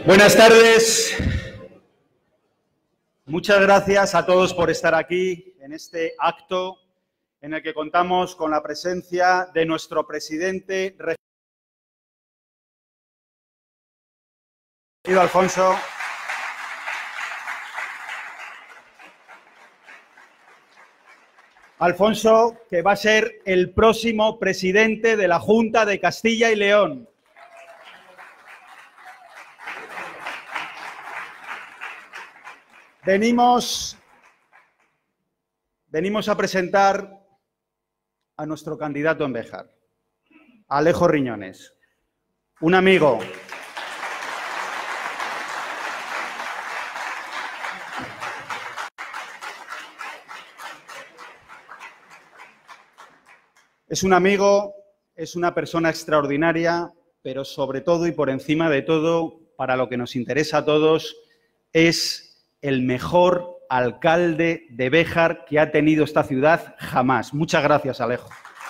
Buenas tardes. Muchas gracias a todos por estar aquí en este acto en el que contamos con la presencia de nuestro presidente Alfonso. Alfonso, que va a ser el próximo presidente de la Junta de Castilla y León. Venimos a presentar a nuestro candidato en Béjar, Alejo Riñones, un amigo. Es un amigo, es una persona extraordinaria, pero sobre todo y por encima de todo, para lo que nos interesa a todos, es el mejor alcalde de Béjar que ha tenido esta ciudad jamás. Muchas gracias, Alejo.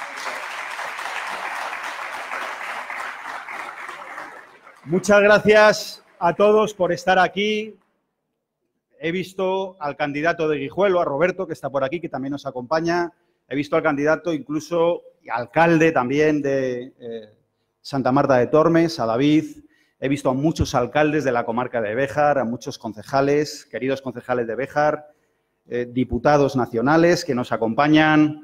Muchas gracias a todos por estar aquí. He visto al candidato de Guijuelo, a Roberto, que está por aquí, que también nos acompaña. He visto al candidato, incluso alcalde también de Santa Marta de Tormes, a David. He visto a muchos alcaldes de la comarca de Béjar, a muchos concejales, queridos concejales de Béjar, diputados nacionales que nos acompañan,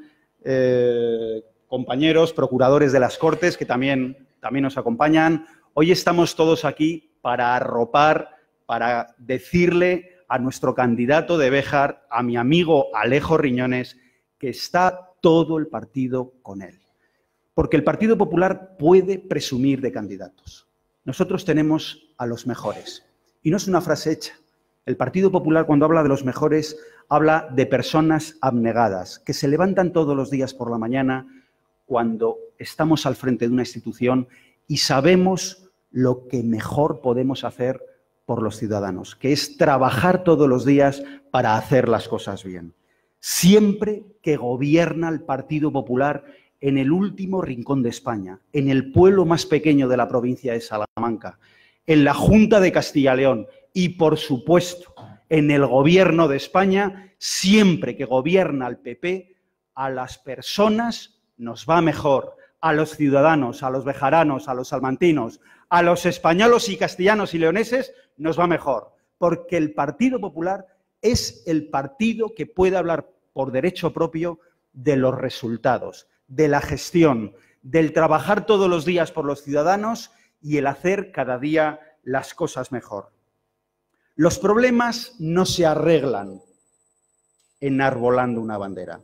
compañeros, procuradores de las Cortes que también nos acompañan. Hoy estamos todos aquí para arropar, para decirle a nuestro candidato de Béjar, a mi amigo Alejo Riñones, que está todo el partido con él. Porque el Partido Popular puede presumir de candidatos. Nosotros tenemos a los mejores. Y no es una frase hecha. El Partido Popular, cuando habla de los mejores, habla de personas abnegadas, que se levantan todos los días por la mañana cuando estamos al frente de una institución y sabemos lo que mejor podemos hacer por los ciudadanos, que es trabajar todos los días para hacer las cosas bien. Siempre que gobierna el Partido Popular en el último rincón de España, en el pueblo más pequeño de la provincia de Salamanca, en la Junta de Castilla y León y, por supuesto, en el Gobierno de España, siempre que gobierna el PP, a las personas nos va mejor, a los ciudadanos, a los bejaranos, a los salmantinos, a los españoles y castellanos y leoneses nos va mejor, porque el Partido Popular es el partido que puede hablar por derecho propio de los resultados, de la gestión, del trabajar todos los días por los ciudadanos y el hacer cada día las cosas mejor. Los problemas no se arreglan enarbolando una bandera,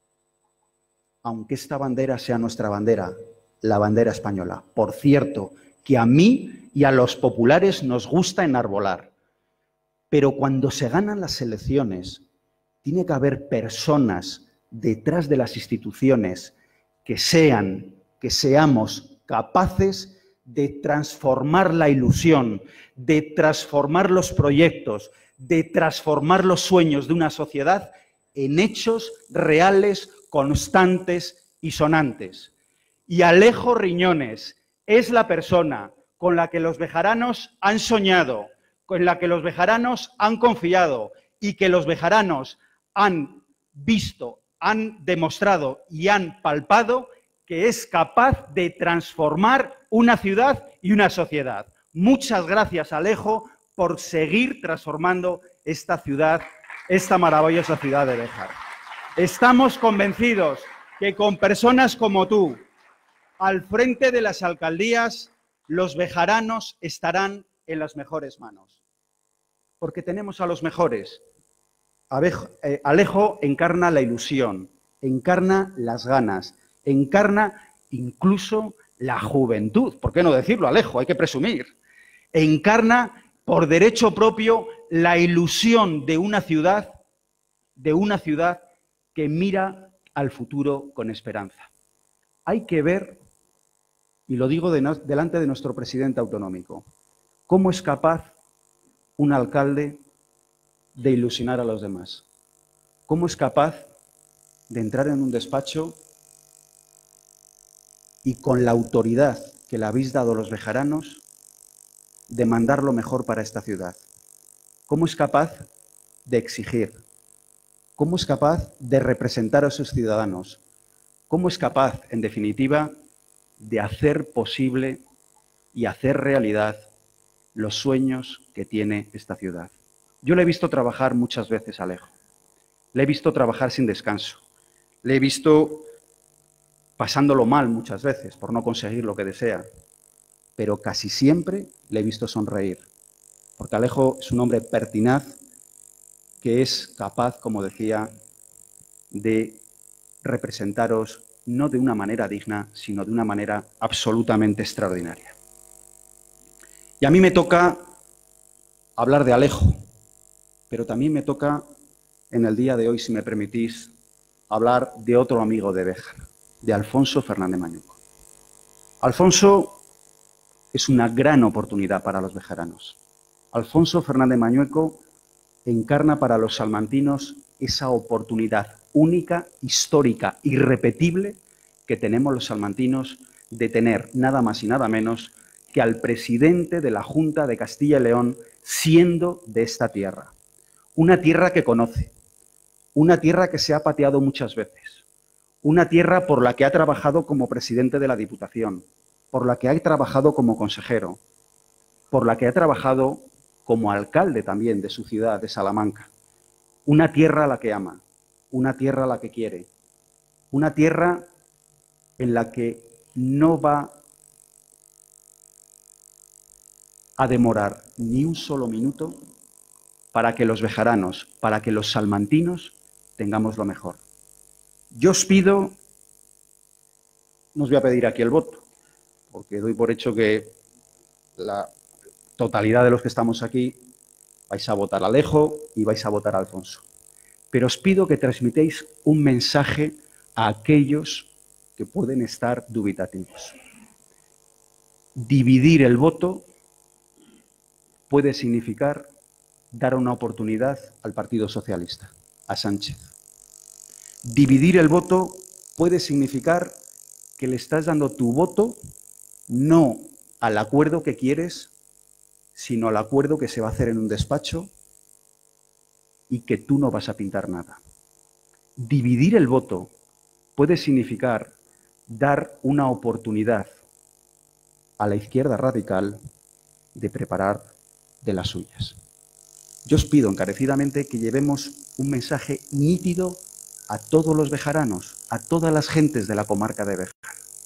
aunque esta bandera sea nuestra bandera, la bandera española. Por cierto, que a mí y a los populares nos gusta enarbolar, pero cuando se ganan las elecciones, tiene que haber personas detrás de las instituciones que seamos capaces de transformar la ilusión, de transformar los proyectos, de transformar los sueños de una sociedad en hechos reales, constantes y sonantes. Y Alejo Riñones es la persona con la que los bejaranos han soñado, con la que los bejaranos han confiado y que los bejaranos han visto, han demostrado y han palpado que es capaz de transformar una ciudad y una sociedad. Muchas gracias, Alejo, por seguir transformando esta ciudad, esta maravillosa ciudad de Béjar. Estamos convencidos que con personas como tú, al frente de las alcaldías, los bejaranos estarán en las mejores manos. Porque tenemos a los mejores. Alejo encarna la ilusión, encarna las ganas, encarna incluso la juventud. ¿Por qué no decirlo, Alejo? Hay que presumir. Encarna por derecho propio la ilusión de una ciudad que mira al futuro con esperanza. Hay que ver, y lo digo delante de nuestro presidente autonómico, cómo es capaz un alcalde de ilusionar a los demás. ¿Cómo es capaz de entrar en un despacho y con la autoridad que le habéis dado los bejaranos, de mandar lo mejor para esta ciudad? ¿Cómo es capaz de exigir? ¿Cómo es capaz de representar a sus ciudadanos? ¿Cómo es capaz, en definitiva, de hacer posible y hacer realidad los sueños que tiene esta ciudad? Yo le he visto trabajar muchas veces a Alejo. Le he visto trabajar sin descanso. Le he visto pasándolo mal muchas veces por no conseguir lo que desea. Pero casi siempre le he visto sonreír. Porque Alejo es un hombre pertinaz que es capaz, como decía, de representaros no de una manera digna, sino de una manera absolutamente extraordinaria. Y a mí me toca hablar de Alejo, pero también me toca, en el día de hoy, si me permitís, hablar de otro amigo de Béjar, de Alfonso Fernández Mañueco. Alfonso es una gran oportunidad para los bejaranos. Alfonso Fernández Mañueco encarna para los salmantinos esa oportunidad única, histórica, irrepetible que tenemos los salmantinos de tener nada más y nada menos que al presidente de la Junta de Castilla y León siendo de esta tierra. Una tierra que conoce, una tierra que se ha pateado muchas veces, una tierra por la que ha trabajado como presidente de la Diputación, por la que ha trabajado como consejero, por la que ha trabajado como alcalde también de su ciudad, de Salamanca. Una tierra a la que ama, una tierra a la que quiere, una tierra en la que no va a demorar ni un solo minuto para que los bejaranos, para que los salmantinos tengamos lo mejor. Yo os pido, no os voy a pedir aquí el voto, porque doy por hecho que la totalidad de los que estamos aquí vais a votar a Alejo y vais a votar a Alfonso. Pero os pido que transmitéis un mensaje a aquellos que pueden estar dubitativos. Dividir el voto puede significar dar una oportunidad al Partido Socialista, a Sánchez. Dividir el voto puede significar que le estás dando tu voto no al acuerdo que quieres, sino al acuerdo que se va a hacer en un despacho y que tú no vas a pintar nada. Dividir el voto puede significar dar una oportunidad a la izquierda radical de preparar de las suyas. Yo os pido encarecidamente que llevemos un mensaje nítido a todos los bejaranos, a todas las gentes de la comarca de Béjar.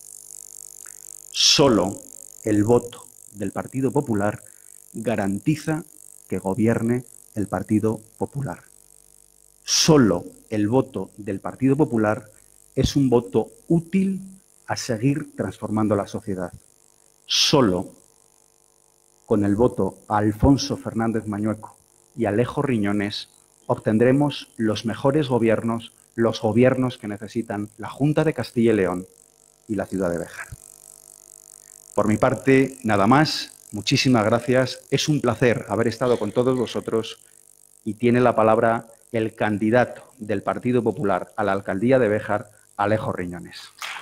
Solo el voto del Partido Popular garantiza que gobierne el Partido Popular. Solo el voto del Partido Popular es un voto útil a seguir transformando la sociedad. Solo con el voto a Alfonso Fernández Mañueco y Alejo Riñones obtendremos los mejores gobiernos, los gobiernos que necesitan la Junta de Castilla y León y la ciudad de Béjar. Por mi parte, nada más. Muchísimas gracias. Es un placer haber estado con todos vosotros y tiene la palabra el candidato del Partido Popular a la alcaldía de Béjar, Alejo Riñones.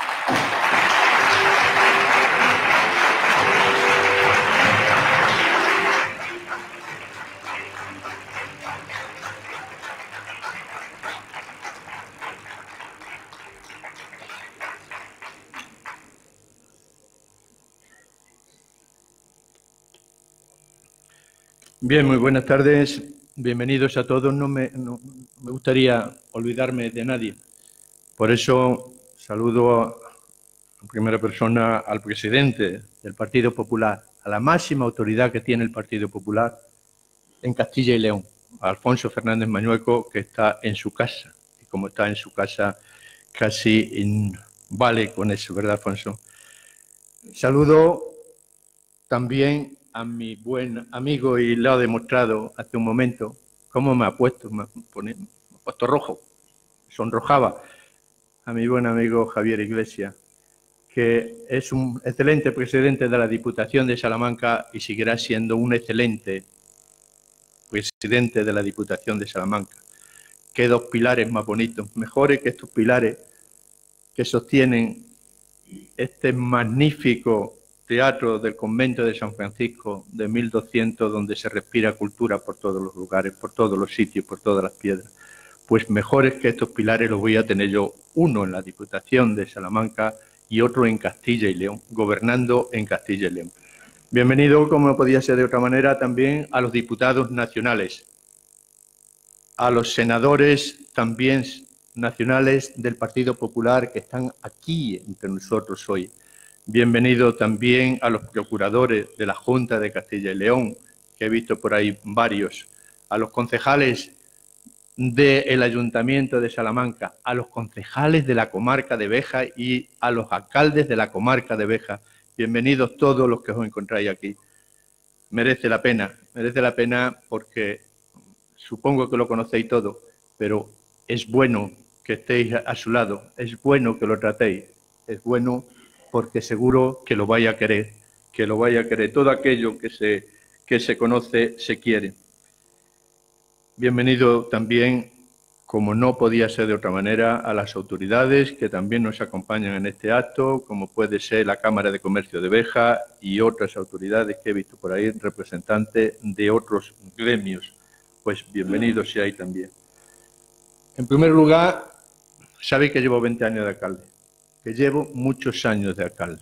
Bien, muy buenas tardes. Bienvenidos a todos. No me gustaría olvidarme de nadie. Por eso saludo en primera persona al presidente del Partido Popular, a la máxima autoridad que tiene el Partido Popular en Castilla y León, a Alfonso Fernández Mañueco, que está en su casa. Y como está en su casa, casi vale con eso, ¿verdad, Alfonso? Saludo también a mi buen amigo, y lo ha demostrado hace un momento, cómo me ha puesto rojo, sonrojaba, a mi buen amigo Javier Iglesias, que es un excelente presidente de la Diputación de Salamanca y seguirá siendo un excelente presidente de la Diputación de Salamanca. Qué dos pilares más bonitos, mejores que estos pilares que sostienen este magnífico teatro del convento de San Francisco de 1200, donde se respira cultura por todos los lugares, por todos los sitios, por todas las piedras. Pues mejores que estos pilares los voy a tener yo, uno en la Diputación de Salamanca y otro en Castilla y León, gobernando en Castilla y León. Bienvenido, como no podía ser de otra manera, también a los diputados nacionales, a los senadores también nacionales del Partido Popular que están aquí entre nosotros hoy. Bienvenido también a los procuradores de la Junta de Castilla y León, que he visto por ahí varios, a los concejales del Ayuntamiento de Salamanca, a los concejales de la comarca de Béjar y a los alcaldes de la comarca de Béjar. Bienvenidos todos los que os encontráis aquí. Merece la pena porque supongo que lo conocéis todo, pero es bueno que estéis a su lado, es bueno que lo tratéis, es bueno porque seguro que lo vaya a querer, Todo aquello que se conoce, se quiere. Bienvenido también, como no podía ser de otra manera, a las autoridades que también nos acompañan en este acto, como puede ser la Cámara de Comercio de Béjar y otras autoridades que he visto por ahí, representantes de otros gremios. Pues bienvenidos seáis también. En primer lugar, sabéis que llevo 20 años de alcalde, que llevo muchos años de alcalde.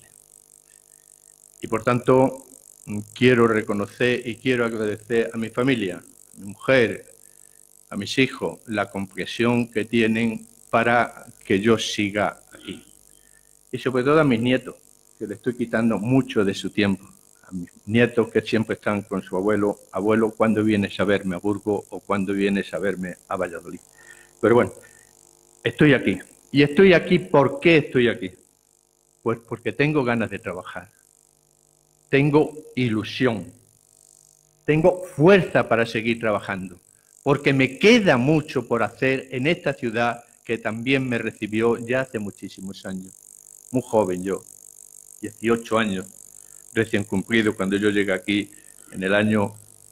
Y por tanto, quiero reconocer y quiero agradecer a mi familia, a mi mujer, a mis hijos, la comprensión que tienen para que yo siga aquí. Y sobre todo a mis nietos, que le estoy quitando mucho de su tiempo. A mis nietos que siempre están con su abuelo, ¿cuándo vienes a verme a Burgos o cuándo vienes a verme a Valladolid? Pero bueno, estoy aquí. Y estoy aquí, ¿por qué estoy aquí? Pues porque tengo ganas de trabajar. Tengo ilusión. Tengo fuerza para seguir trabajando. Porque me queda mucho por hacer en esta ciudad que también me recibió ya hace muchísimos años. Muy joven yo, 18 años recién cumplido cuando yo llegué aquí en el año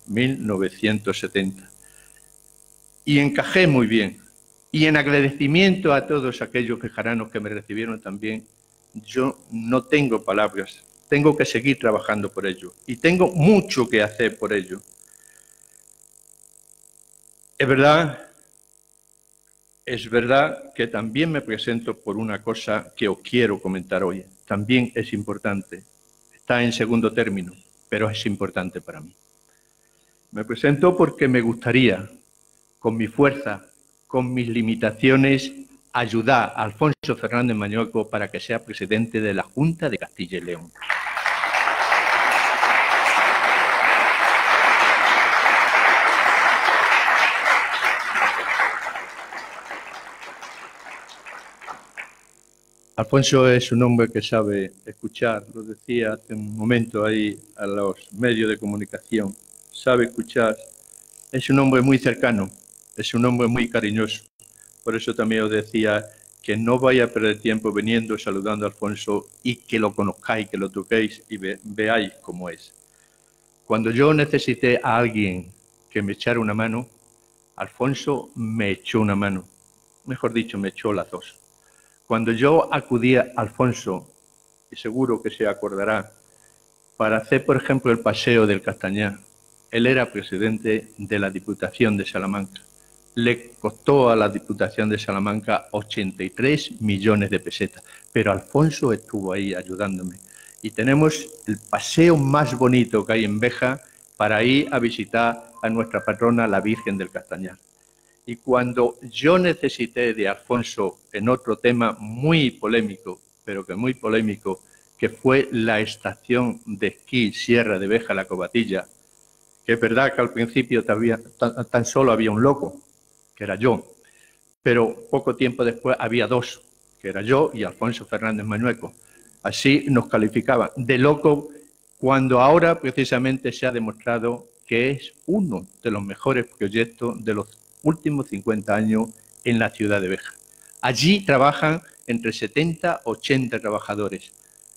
1970. Y encajé muy bien. Y en agradecimiento a todos aquellos bejaranos que me recibieron también, yo no tengo palabras. Tengo que seguir trabajando por ello. Y tengo mucho que hacer por ello. Es verdad que también me presento por una cosa que os quiero comentar hoy. También es importante. Está en segundo término, pero es importante para mí. Me presento porque me gustaría, con mi fuerza, con mis limitaciones, ayudar a Alfonso Fernández Mañueco para que sea presidente de la Junta de Castilla y León. Alfonso es un hombre que sabe escuchar, lo decía hace un momento ahí a los medios de comunicación, sabe escuchar, es un hombre muy cercano, es un hombre muy cariñoso. Por eso también os decía que no vaya a perder tiempo viniendo, saludando a Alfonso y que lo conozcáis, que lo toquéis y veáis cómo es. Cuando yo necesité a alguien que me echara una mano, Alfonso me echó una mano, mejor dicho, me echó las dos. Cuando yo acudí a Alfonso, y seguro que se acordará, para hacer, por ejemplo, el paseo del Castañar, él era presidente de la Diputación de Salamanca. Le costó a la Diputación de Salamanca 83 millones de pesetas, pero Alfonso estuvo ahí ayudándome. Y tenemos el paseo más bonito que hay en Béjar para ir a visitar a nuestra patrona, la Virgen del Castañar. Y cuando yo necesité de Alfonso en otro tema muy polémico, pero que muy polémico, que fue la estación de esquí Sierra de Béjar, La Covatilla, que es verdad que al principio tan solo había un loco, que era yo, pero poco tiempo después había dos, que era yo y Alfonso Fernández Mañueco. Así nos calificaban de loco cuando ahora precisamente se ha demostrado que es uno de los mejores proyectos de los últimos 50 años en la ciudad de Béjar. Allí trabajan entre 70 y 80 trabajadores.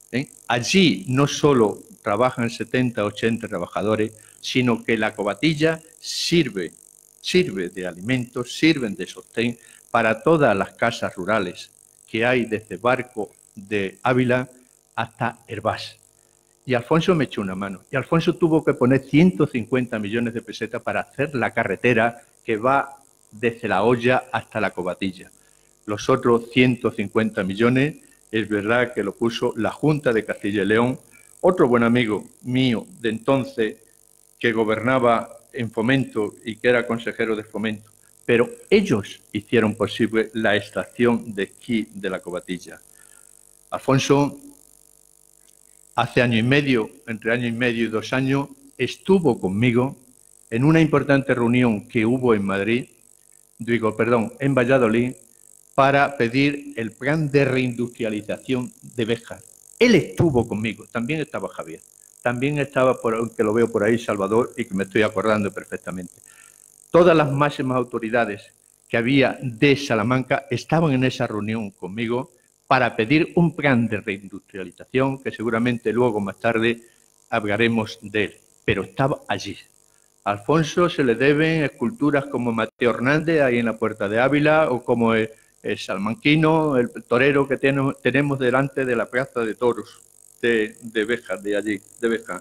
Allí no solo trabajan 70 o 80 trabajadores, sino que la Covatilla sirve de alimentos, sirven de sostén para todas las casas rurales que hay desde Barco de Ávila hasta Hervás. Y Alfonso me echó una mano. Y Alfonso tuvo que poner 150 millones de pesetas para hacer la carretera que va desde La Hoya hasta La Covatilla. Los otros 150 millones, es verdad que lo puso la Junta de Castilla y León, otro buen amigo mío de entonces que gobernaba en Fomento y que era consejero de Fomento, pero ellos hicieron posible la estación de esquí de La Covatilla. Alfonso, hace año y medio, entre año y medio y 2 años, estuvo conmigo en una importante reunión que hubo en Madrid, en Valladolid, para pedir el plan de reindustrialización de Béjar. Él estuvo conmigo, también estaba Javier, también estaba, que lo veo por ahí, Salvador, y que me estoy acordando perfectamente. Todas las máximas autoridades que había de Salamanca estaban en esa reunión conmigo para pedir un plan de reindustrialización que seguramente luego, más tarde, hablaremos de él, pero estaba allí. A Alfonso se le deben esculturas como Mateo Hernández, ahí en la Puerta de Ávila, o como el salmanquino, el torero que tenemos delante de la Plaza de Toros de Béjar, de allí, de Béjar,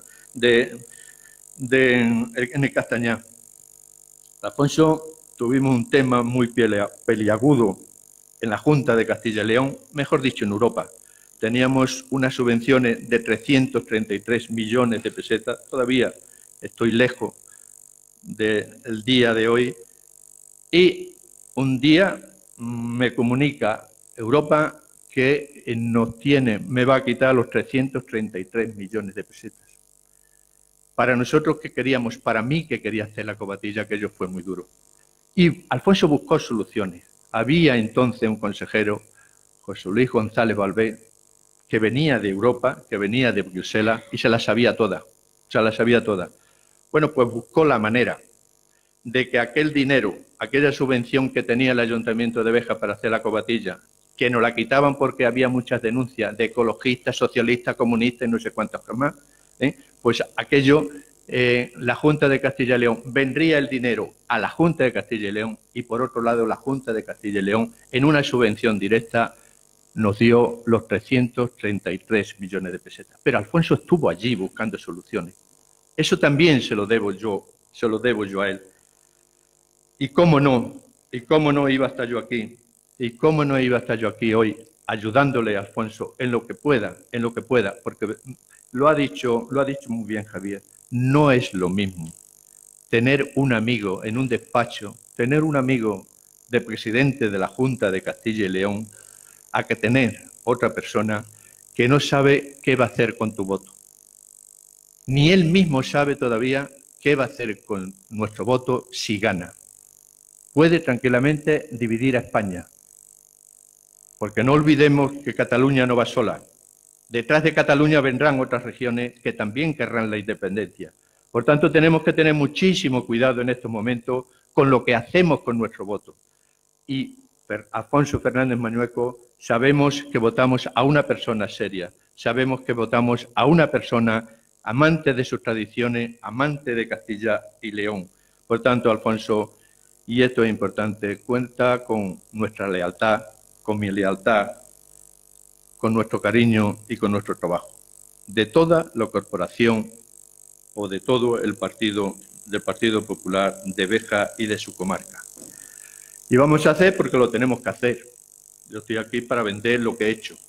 en el Castañar. Alfonso, tuvimos un tema muy peliagudo en la Junta de Castilla y León, mejor dicho, en Europa. Teníamos unas subvenciones de 333 millones de pesetas, todavía estoy lejos del día de hoy, y un día me comunica Europa que me va a quitar los 333 millones de pesetas. Para nosotros que queríamos, para mí que quería hacer la Covatilla, aquello fue muy duro. Y Alfonso buscó soluciones. Había entonces un consejero, José Luis González Valvé, que venía de Europa, que venía de Bruselas y se la sabía toda. Bueno, pues buscó la manera de que aquel dinero, aquella subvención que tenía el Ayuntamiento de Béjar para hacer la Covatilla, que nos la quitaban porque había muchas denuncias de ecologistas, socialistas, comunistas y no sé cuántas más, pues aquello, la Junta de Castilla y León, vendría el dinero a la Junta de Castilla y León y por otro lado la Junta de Castilla y León en una subvención directa nos dio los 333 millones de pesetas. Pero Alfonso estuvo allí buscando soluciones. Eso también se lo debo yo a él. ¿Y cómo no iba a estar yo aquí? ¿Y cómo no iba a estar yo aquí hoy ayudándole a Alfonso en lo que pueda, porque lo ha dicho muy bien Javier, no es lo mismo tener un amigo en un despacho, tener un amigo de presidente de la Junta de Castilla y León, a que tener otra persona que no sabe qué va a hacer con tu voto. Ni él mismo sabe todavía qué va a hacer con nuestro voto si gana. Puede tranquilamente dividir a España, porque no olvidemos que Cataluña no va sola. Detrás de Cataluña vendrán otras regiones que también querrán la independencia. Por tanto, tenemos que tener muchísimo cuidado en estos momentos con lo que hacemos con nuestro voto. Y Alfonso Fernández Mañueco, sabemos que votamos a una persona seria, sabemos que votamos a una persona amante de sus tradiciones, amante de Castilla y León. Por tanto, Alfonso, y esto es importante, cuenta con nuestra lealtad, con mi lealtad, con nuestro cariño y con nuestro trabajo, de toda la corporación o de todo el partido, del Partido Popular de Béjar y de su comarca. Y vamos a hacer porque lo tenemos que hacer. Yo estoy aquí para vender lo que he hecho.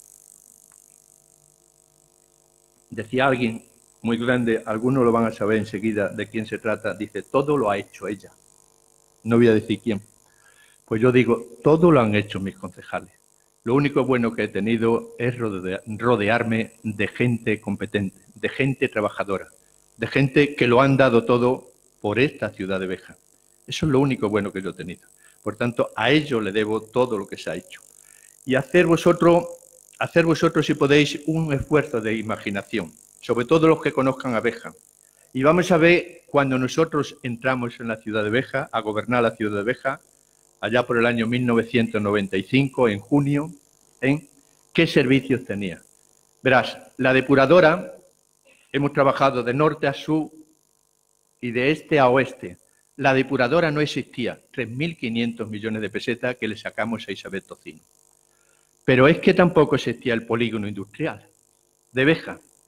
Decía alguien muy grande, algunos lo van a saber enseguida de quién se trata, dice, todo lo ha hecho ella. No voy a decir quién. Pues yo digo, todo lo han hecho mis concejales. Lo único bueno que he tenido es rodearme de gente competente, de gente trabajadora, de gente que lo han dado todo por esta ciudad de Béjar. Eso es lo único bueno que yo he tenido. Por tanto, a ellos le debo todo lo que se ha hecho. Y hacer vosotros, si podéis, un esfuerzo de imaginación, sobre todo los que conozcan a Béjar. Y vamos a ver, cuando nosotros entramos en la ciudad de Béjar, a gobernar la ciudad de Béjar, allá por el año 1995, en junio, ¿qué servicios tenía? Verás, la depuradora, hemos trabajado de norte a sur y de este a oeste. La depuradora no existía, 3.500 millones de pesetas que le sacamos a Isabel Tocino. Pero es que tampoco existía el polígono industrial de Béjar.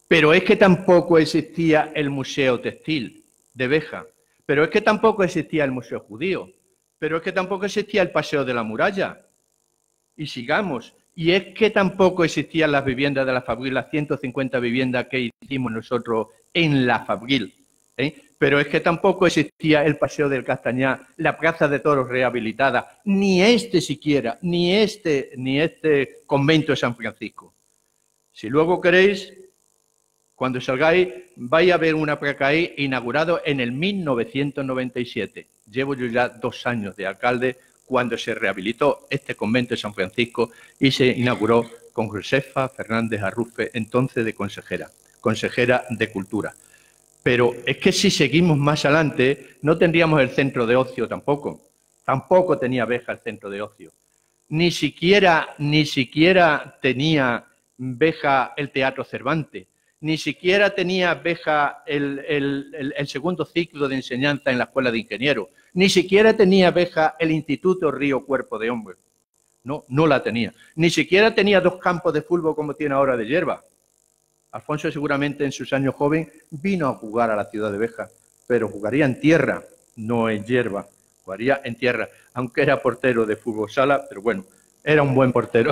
Pero es que tampoco existía el Museo Textil de Béjar. Pero es que tampoco existía el Museo Judío. Pero es que tampoco existía el Paseo de la Muralla. Y sigamos. Y es que tampoco existían las viviendas de la Fabril, las 150 viviendas que hicimos nosotros en la Fabril. Pero es que tampoco existía el Paseo del Castañar, la Plaza de Toros rehabilitada, ni este siquiera, ni este convento de San Francisco. Si luego queréis, cuando salgáis, vais a ver una placa ahí, inaugurado en el 1997. Llevo yo ya 2 años de alcalde cuando se rehabilitó este convento de San Francisco y se inauguró con Josefa Fernández Arrufe, entonces de consejera de Cultura. Pero es que si seguimos más adelante, no tendríamos el centro de ocio tampoco. Tampoco tenía Béjar el centro de ocio. Ni siquiera tenía Béjar el Teatro Cervantes. Ni siquiera tenía Béjar el segundo ciclo de enseñanza en la Escuela de Ingenieros. Ni siquiera tenía Béjar el Instituto Río Cuerpo de Hombre. No, no la tenía. Ni siquiera tenía 2 campos de fútbol como tiene ahora de hierba. Alfonso seguramente en sus años joven vino a jugar a la ciudad de Béjar, pero jugaría en tierra, no en hierba. Jugaría en tierra, aunque era portero de fútbol sala, pero bueno, era un buen portero.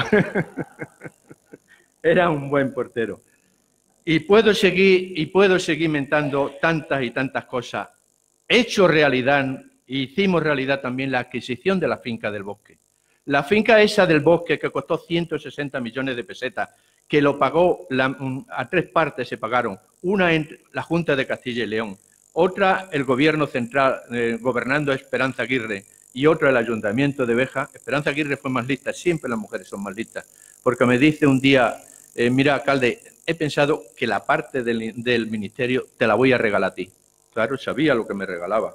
Era un buen portero. Y puedo seguir inventando tantas y tantas cosas. Hecho realidad, hicimos realidad también la adquisición de la finca del Bosque. La finca esa del Bosque que costó 160 millones de pesetas, que lo pagó, a 3 partes se pagaron, una en la Junta de Castilla y León, otra el Gobierno Central, gobernando Esperanza Aguirre, y otra el Ayuntamiento de Béjar. Esperanza Aguirre fue más lista, siempre las mujeres son más listas, porque me dice un día, mira, alcalde, he pensado que la parte del ministerio te la voy a regalar a ti. Claro, sabía lo que me regalaba,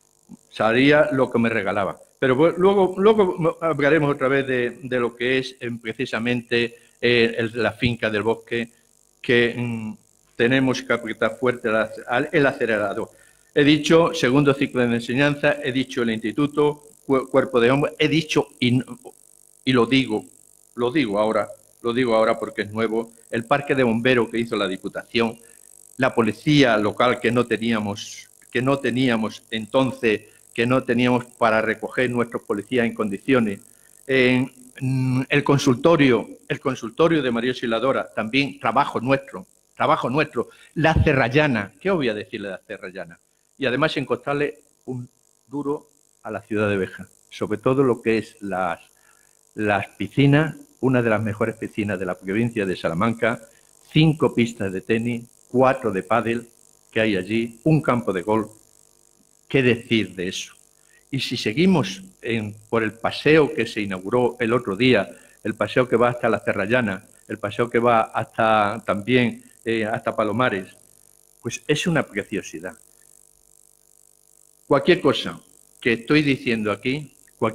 Pero luego hablaremos otra vez de lo que es precisamente la finca del Bosque, que tenemos que apretar fuerte el acelerador. He dicho segundo ciclo de enseñanza, he dicho el instituto, cuerpo de hombre, he dicho, y lo digo ahora porque es nuevo, el parque de bomberos que hizo la Diputación, la policía local que no teníamos entonces, que no teníamos para recoger nuestros policías en condiciones, el consultorio de María Auxiliadora, también trabajo nuestro, la Cerrallana, ¿qué os voy a decir de la Cerrallana? Y además encontrarle un duro a la ciudad de Béjar, sobre todo lo que es las piscinas, una de las mejores piscinas de la provincia de Salamanca, 5 pistas de tenis, 4 de pádel que hay allí, un campo de golf. ¿Qué decir de eso? Y si seguimos por el paseo que se inauguró el otro día, el paseo que va hasta la Cerrallana, el paseo que va hasta Palomares, pues es una preciosidad. Cualquier cosa que estoy diciendo aquí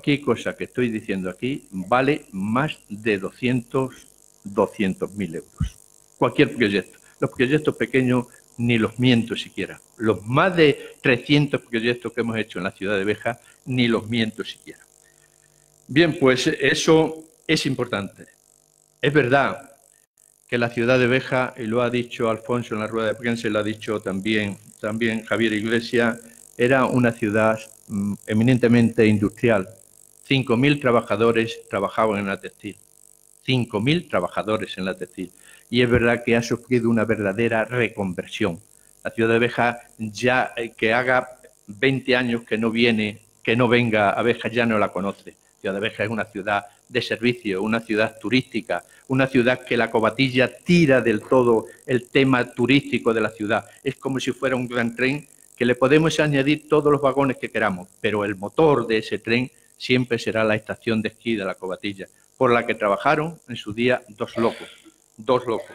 vale más de 200.000 euros. Cualquier proyecto. Los proyectos pequeños ni los miento siquiera. Los más de 300 proyectos que hemos hecho en la ciudad de Béjar, ni los miento siquiera. Bien, pues eso es importante. Es verdad que la ciudad de Béjar, y lo ha dicho Alfonso en la rueda de prensa, y lo ha dicho también Javier Iglesias, era una ciudad eminentemente industrial. 5.000 trabajadores trabajaban en la textil. 5.000 trabajadores en la textil. Y es verdad que ha sufrido una verdadera reconversión. La ciudad de Béjar, ya que haga 20 años que no venga a Béjar, ya no la conoce. La ciudad de Béjar es una ciudad de servicio, una ciudad turística, una ciudad que la Covatilla tira del todo el tema turístico de la ciudad. Es como si fuera un gran tren que le podemos añadir todos los vagones que queramos, pero el motor de ese tren siempre será la estación de esquí de la Covatilla, por la que trabajaron en su día 2 locos. 2 locos.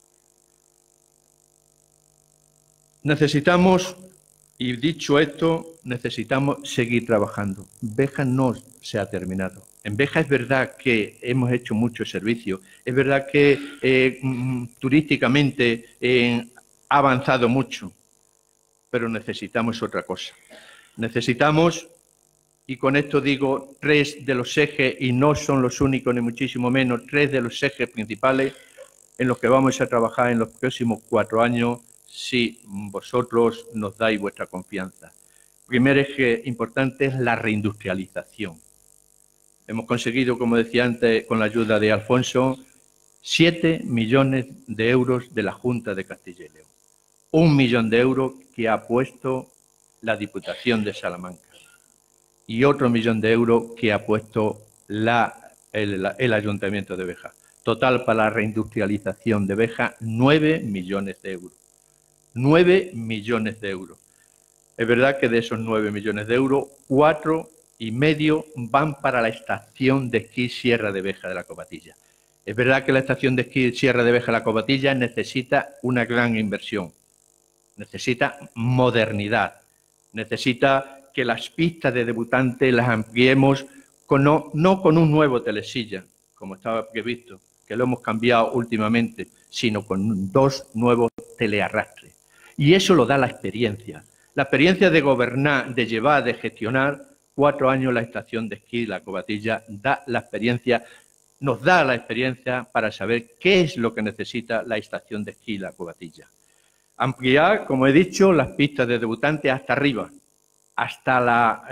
Necesitamos, y dicho esto, necesitamos seguir trabajando. Béjar no se ha terminado. En Béjar es verdad que hemos hecho mucho servicio, es verdad que turísticamente ha avanzado mucho, pero necesitamos otra cosa. Necesitamos, y con esto digo 3 de los ejes, y no son los únicos ni muchísimo menos, 3 de los ejes principales. en los que vamos a trabajar en los próximos 4 años si vosotros nos dais vuestra confianza. Primer eje importante es la reindustrialización. Hemos conseguido, como decía antes, con la ayuda de Alfonso, 7 millones de euros de la Junta de Castilla y León. 1 millón de euros que ha puesto la Diputación de Salamanca y otro 1 millón de euros que ha puesto el Ayuntamiento de Béjar. Total para la reindustrialización de Béjar, 9 millones de euros. 9 millones de euros. Es verdad que de esos 9 millones de euros, 4,5 van para la estación de esquí Sierra de Béjar de la Copatilla. Es verdad que la estación de esquí Sierra de Béjar de la Copatilla necesita una gran inversión, necesita modernidad, necesita que las pistas de debutantes las ampliemos no con un nuevo telesilla, como estaba previsto, que lo hemos cambiado últimamente, sino con 2 nuevos telearrastres. Y eso lo da la experiencia de gobernar, de llevar, de gestionar. 4 años la estación de esquí La Copatilla nos da la experiencia para saber qué es lo que necesita la estación de esquí La Copatilla. Ampliar, como he dicho, las pistas de debutantes hasta arriba, hasta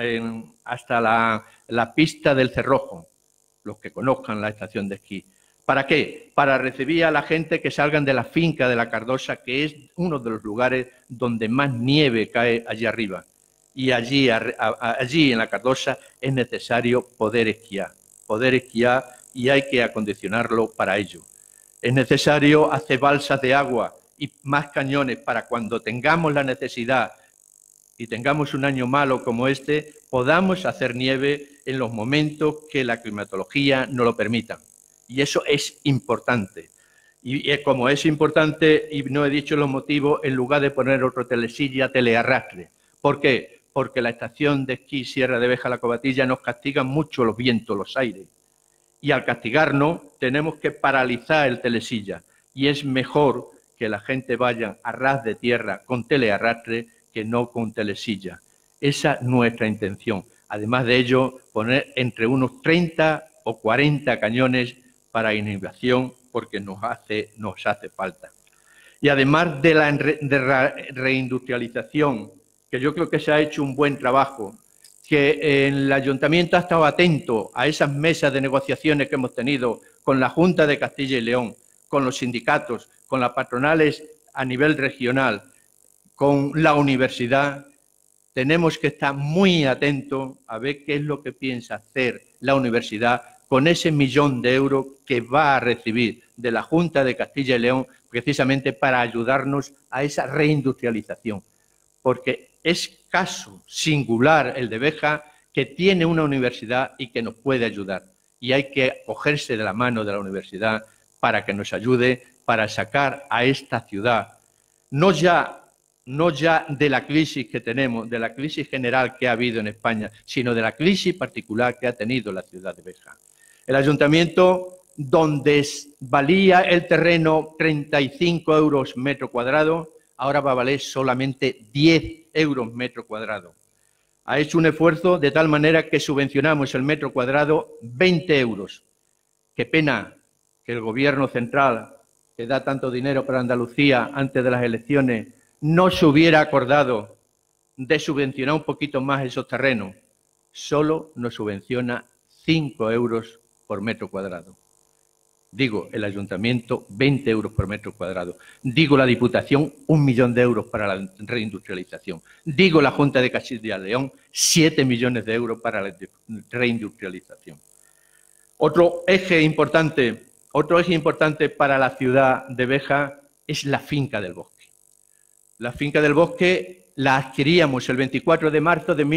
la pista del Cerrojo, los que conozcan la estación de esquí. ¿Para qué? Para recibir a la gente que salgan de la finca de la Cardosa, que es uno de los lugares donde más nieve cae allí arriba. Y allí en la Cardosa es necesario poder esquiar y hay que acondicionarlo para ello. Es necesario hacer balsas de agua y más cañones para cuando tengamos la necesidad y tengamos un año malo como este, podamos hacer nieve en los momentos que la climatología nos lo permita. Y eso es importante. Y como es importante, y no he dicho los motivos, en lugar de poner otro telesilla, telearrastre. ¿Por qué? Porque la estación de esquí Sierra de Béjar la Copatilla nos castigan mucho los vientos, los aires. Y al castigarnos tenemos que paralizar el telesilla. Y es mejor que la gente vaya a ras de tierra con telearrastre que no con telesilla. Esa es nuestra intención. Además de ello, poner entre unos 30 o 40 cañones para inhibición, porque nos hace falta. Y además de la reindustrialización, que yo creo que se ha hecho un buen trabajo, que el Ayuntamiento ha estado atento a esas mesas de negociaciones que hemos tenido con la Junta de Castilla y León, con los sindicatos, con las patronales a nivel regional, con la universidad. Tenemos que estar muy atentos a ver qué es lo que piensa hacer la universidad con ese 1 millón de euros que va a recibir de la Junta de Castilla y León precisamente para ayudarnos a esa reindustrialización. Porque es caso singular el de Béjar, que tiene una universidad y que nos puede ayudar. Y hay que cogerse de la mano de la universidad para que nos ayude para sacar a esta ciudad, no ya de la crisis que tenemos, de la crisis general que ha habido en España, sino de la crisis particular que ha tenido la ciudad de Béjar. El ayuntamiento, donde valía el terreno 35 euros metro cuadrado, ahora va a valer solamente 10 euros metro cuadrado. Ha hecho un esfuerzo de tal manera que subvencionamos el metro cuadrado 20 euros. Qué pena que el Gobierno central, que da tanto dinero para Andalucía antes de las elecciones, no se hubiera acordado de subvencionar un poquito más esos terrenos. Solo nos subvenciona 5 euros por metro cuadrado. Digo, el Ayuntamiento, 20 euros por metro cuadrado. Digo, la Diputación, 1 millón de euros para la reindustrialización. Digo, la Junta de Castilla y León, 7 millones de euros para la reindustrialización. Otro eje importante para la ciudad de Béjar es la finca del bosque. La finca del bosque la adquiríamos el 24 de marzo de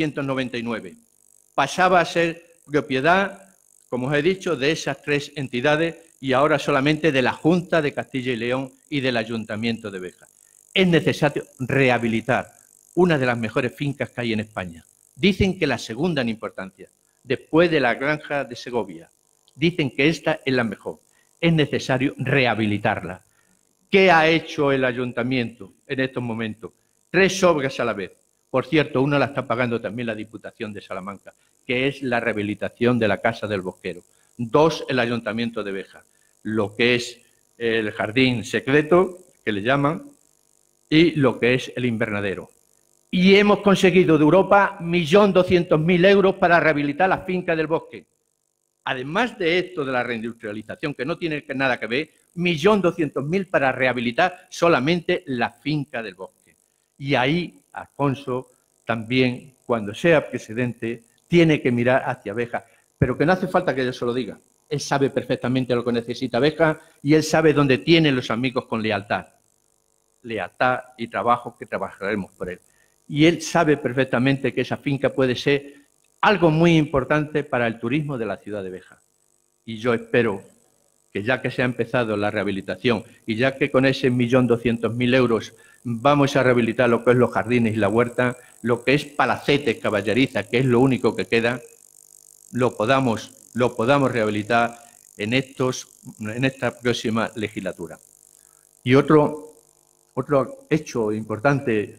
1999. Pasaba a ser propiedad, como os he dicho, de esas 3 entidades y ahora solamente de la Junta de Castilla y León y del Ayuntamiento de Béjar. Es necesario rehabilitar una de las mejores fincas que hay en España. Dicen que la segunda en importancia, después de la Granja de Segovia. Dicen que esta es la mejor. Es necesario rehabilitarla. ¿Qué ha hecho el Ayuntamiento en estos momentos? 3 obras a la vez. Por cierto, una la está pagando también la Diputación de Salamanca, que es la rehabilitación de la Casa del Bosquero. 2, el Ayuntamiento de Béjar. Lo que es el jardín secreto, que le llaman, y lo que es el invernadero. Y hemos conseguido de Europa 1.200.000 euros para rehabilitar las fincas del bosque. Además de esto de la reindustrialización, que no tiene nada que ver, 1.200.000 para rehabilitar solamente la finca del bosque. Y ahí, Alfonso, también, cuando sea presidente, tiene que mirar hacia Béjar, pero que no hace falta que yo se lo diga. Él sabe perfectamente lo que necesita Béjar y él sabe dónde tiene los amigos con lealtad. Lealtad y trabajo, que trabajaremos por él. Y él sabe perfectamente que esa finca puede ser algo muy importante para el turismo de la ciudad de Béjar. Y yo espero que ya que se ha empezado la rehabilitación y ya que con ese 1.200.000 euros vamos a rehabilitar lo que es los jardines y la huerta, lo que es Palacete, Caballeriza, que es lo único que queda, lo podamos rehabilitar en esta próxima legislatura. Y otro hecho importante,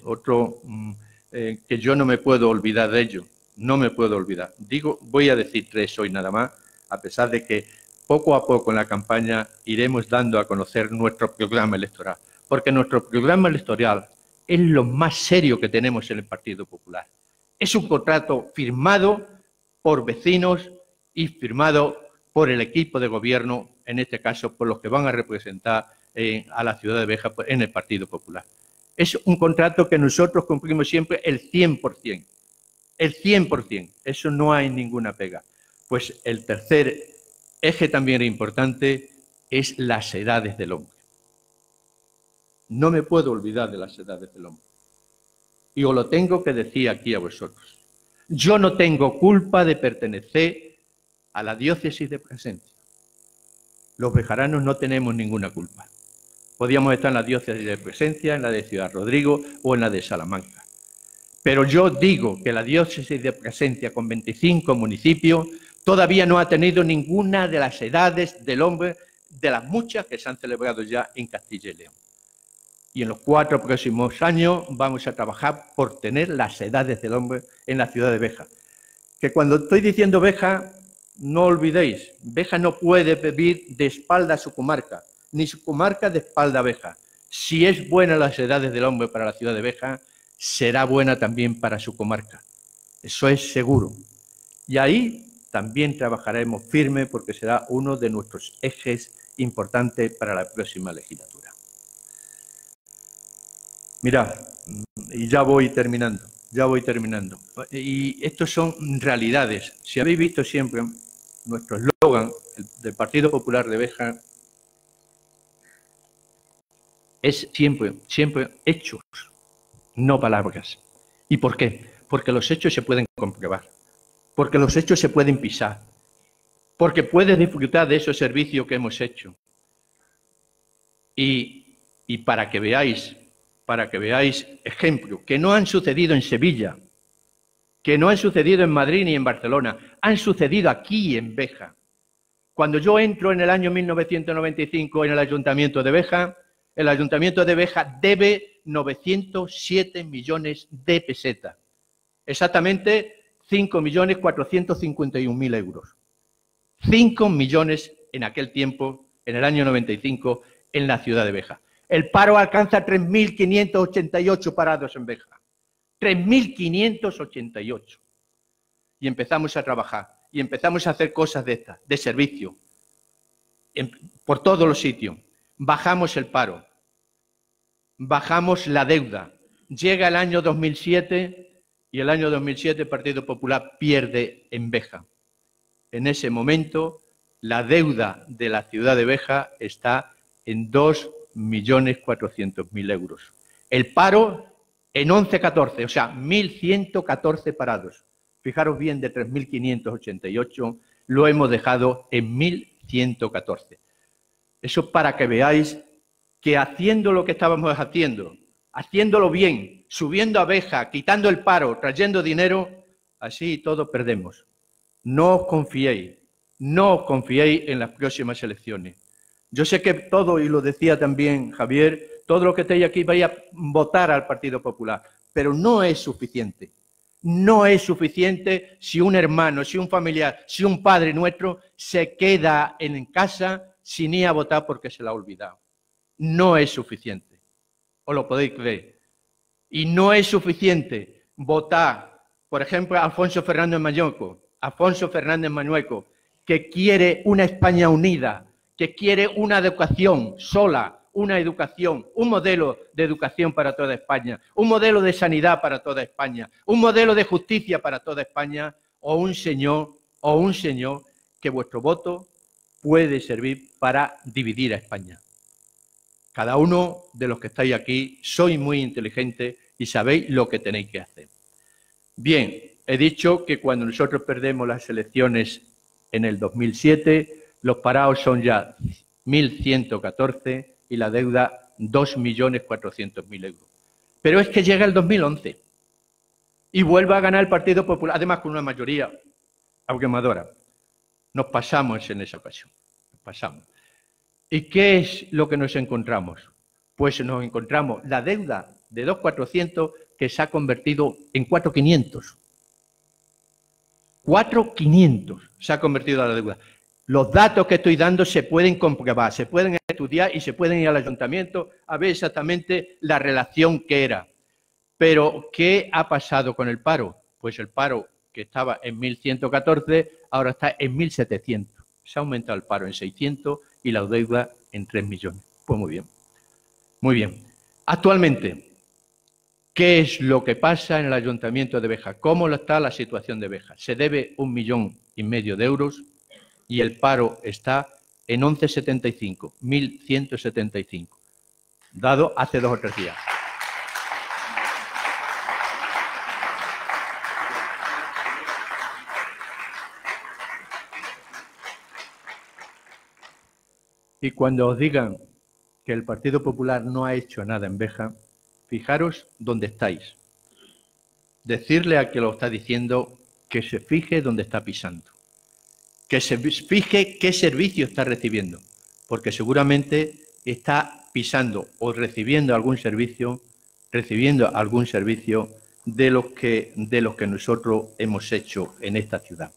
que yo no me puedo olvidar de ello, no me puedo olvidar. Voy a decir 3 hoy nada más, a pesar de que poco a poco en la campaña iremos dando a conocer nuestro programa electoral, porque nuestro programa electoral es lo más serio que tenemos en el Partido Popular. Es un contrato firmado por vecinos y firmado por el equipo de gobierno, en este caso por los que van a representar a la ciudad de Béjar en el Partido Popular. Es un contrato que nosotros cumplimos siempre el 100%. El 100%. Eso no hay ninguna pega. Pues el tercer eje también importante es las edades del hombre. No me puedo olvidar de las edades del hombre. Y os lo tengo que decir aquí a vosotros. Yo no tengo culpa de pertenecer a la diócesis de Plasencia. Los bejaranos no tenemos ninguna culpa. Podíamos estar en la diócesis de Plasencia, en la de Ciudad Rodrigo o en la de Salamanca. Pero yo digo que la diócesis de Plasencia, con 25 municipios, todavía no ha tenido ninguna de las edades del hombre, de las muchas que se han celebrado ya en Castilla y León. Y en los 4 próximos años vamos a trabajar por tener las edades del hombre en la ciudad de Béjar. Que cuando estoy diciendo Béjar, no olvidéis, Béjar no puede vivir de espalda a su comarca, ni su comarca de espalda a Béjar. Si es buena las edades del hombre para la ciudad de Béjar, será buena también para su comarca. Eso es seguro. Y ahí también trabajaremos firme porque será uno de nuestros ejes importantes para la próxima legislatura. Mirad, y ya voy terminando. Y estos son realidades. Si habéis visto siempre nuestro eslogan del Partido Popular de Béjar, es siempre hechos, no palabras. ¿Y por qué? Porque los hechos se pueden comprobar, porque los hechos se pueden pisar, porque puedes disfrutar de esos servicios que hemos hecho. Y para que veáis ejemplos que no han sucedido en Sevilla, que no han sucedido en Madrid ni en Barcelona, han sucedido aquí en Béjar. Cuando yo entro en el año 1995 en el Ayuntamiento de Béjar, el Ayuntamiento de Béjar debe 907 millones de pesetas, exactamente 5.451.000 euros. 5 millones en aquel tiempo, en el año 95, en la ciudad de Béjar. El paro alcanza 3.588 parados en Béjar. 3.588. Y empezamos a trabajar, y empezamos a hacer cosas de estas, de servicio, por todos los sitios. Bajamos el paro, bajamos la deuda. Llega el año 2007 y el año 2007 el Partido Popular pierde en Béjar. En ese momento la deuda de la ciudad de Béjar está en 2.400.000 euros. El paro en 11,14, o sea, 1.114 parados. Fijaros bien, de 3.588 lo hemos dejado en 1.114. Eso para que veáis que haciendo lo que estábamos haciendo, haciéndolo bien, subiendo a Béjar, quitando el paro, trayendo dinero, así todo perdemos. No os confiéis en las próximas elecciones. Yo sé que todo, y lo decía también Javier, todo lo que estéis aquí vais a votar al Partido Popular, pero no es suficiente. No es suficiente si un hermano, si un familiar, si un padre nuestro se queda en casa, sin ir a votar porque se la ha olvidado. No es suficiente. Os lo podéis creer. Y no es suficiente votar, por ejemplo, a Alfonso Fernández Mañueco, que quiere una España unida, que quiere una educación sola, una educación, un modelo de educación para toda España, un modelo de sanidad para toda España, un modelo de justicia para toda España, o un señor que vuestro voto puede servir para dividir a España. Cada uno de los que estáis aquí sois muy inteligentes y sabéis lo que tenéis que hacer. Bien, he dicho que cuando nosotros perdemos las elecciones en el 2007, los parados son ya 1.114 y la deuda 2.400.000 euros. Pero es que llega el 2011 y vuelve a ganar el Partido Popular, además con una mayoría abrumadora. Nos pasamos en esa ocasión, nos pasamos. ¿Y qué es lo que nos encontramos? Pues nos encontramos la deuda de 2.400 que se ha convertido en 4.500. 4.500 se ha convertido a la deuda. Los datos que estoy dando se pueden comprobar, se pueden estudiar y se pueden ir al ayuntamiento a ver exactamente la relación que era. Pero, ¿qué ha pasado con el paro? Pues el paro, que estaba en 1.114, ahora está en 1.700. Se ha aumentado el paro en 600 y la deuda en 3 millones. Pues muy bien. Muy bien. Actualmente, ¿qué es lo que pasa en el Ayuntamiento de Béjar? ¿Cómo está la situación de Béjar? Se debe 1,5 millones de euros y el paro está en 11,75, 1.175, dado hace 2 o 3 días. Y cuando os digan que el Partido Popular no ha hecho nada en Béjar, fijaros dónde estáis. Decirle a quien lo está diciendo que se fije dónde está pisando, que se fije qué servicio está recibiendo, porque seguramente está pisando o recibiendo algún servicio de los que nosotros hemos hecho en esta ciudad.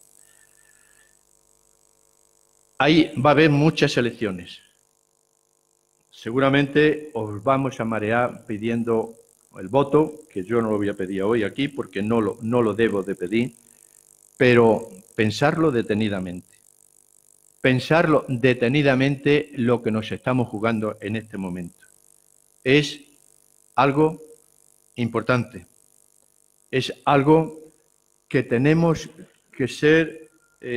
Ahí va a haber muchas elecciones. Seguramente os vamos a marear pidiendo el voto, que yo no lo voy a pedir hoy aquí porque no lo debo de pedir, pero pensarlo detenidamente. Pensarlo detenidamente lo que nos estamos jugando en este momento. Es algo importante. Es algo que tenemos que ser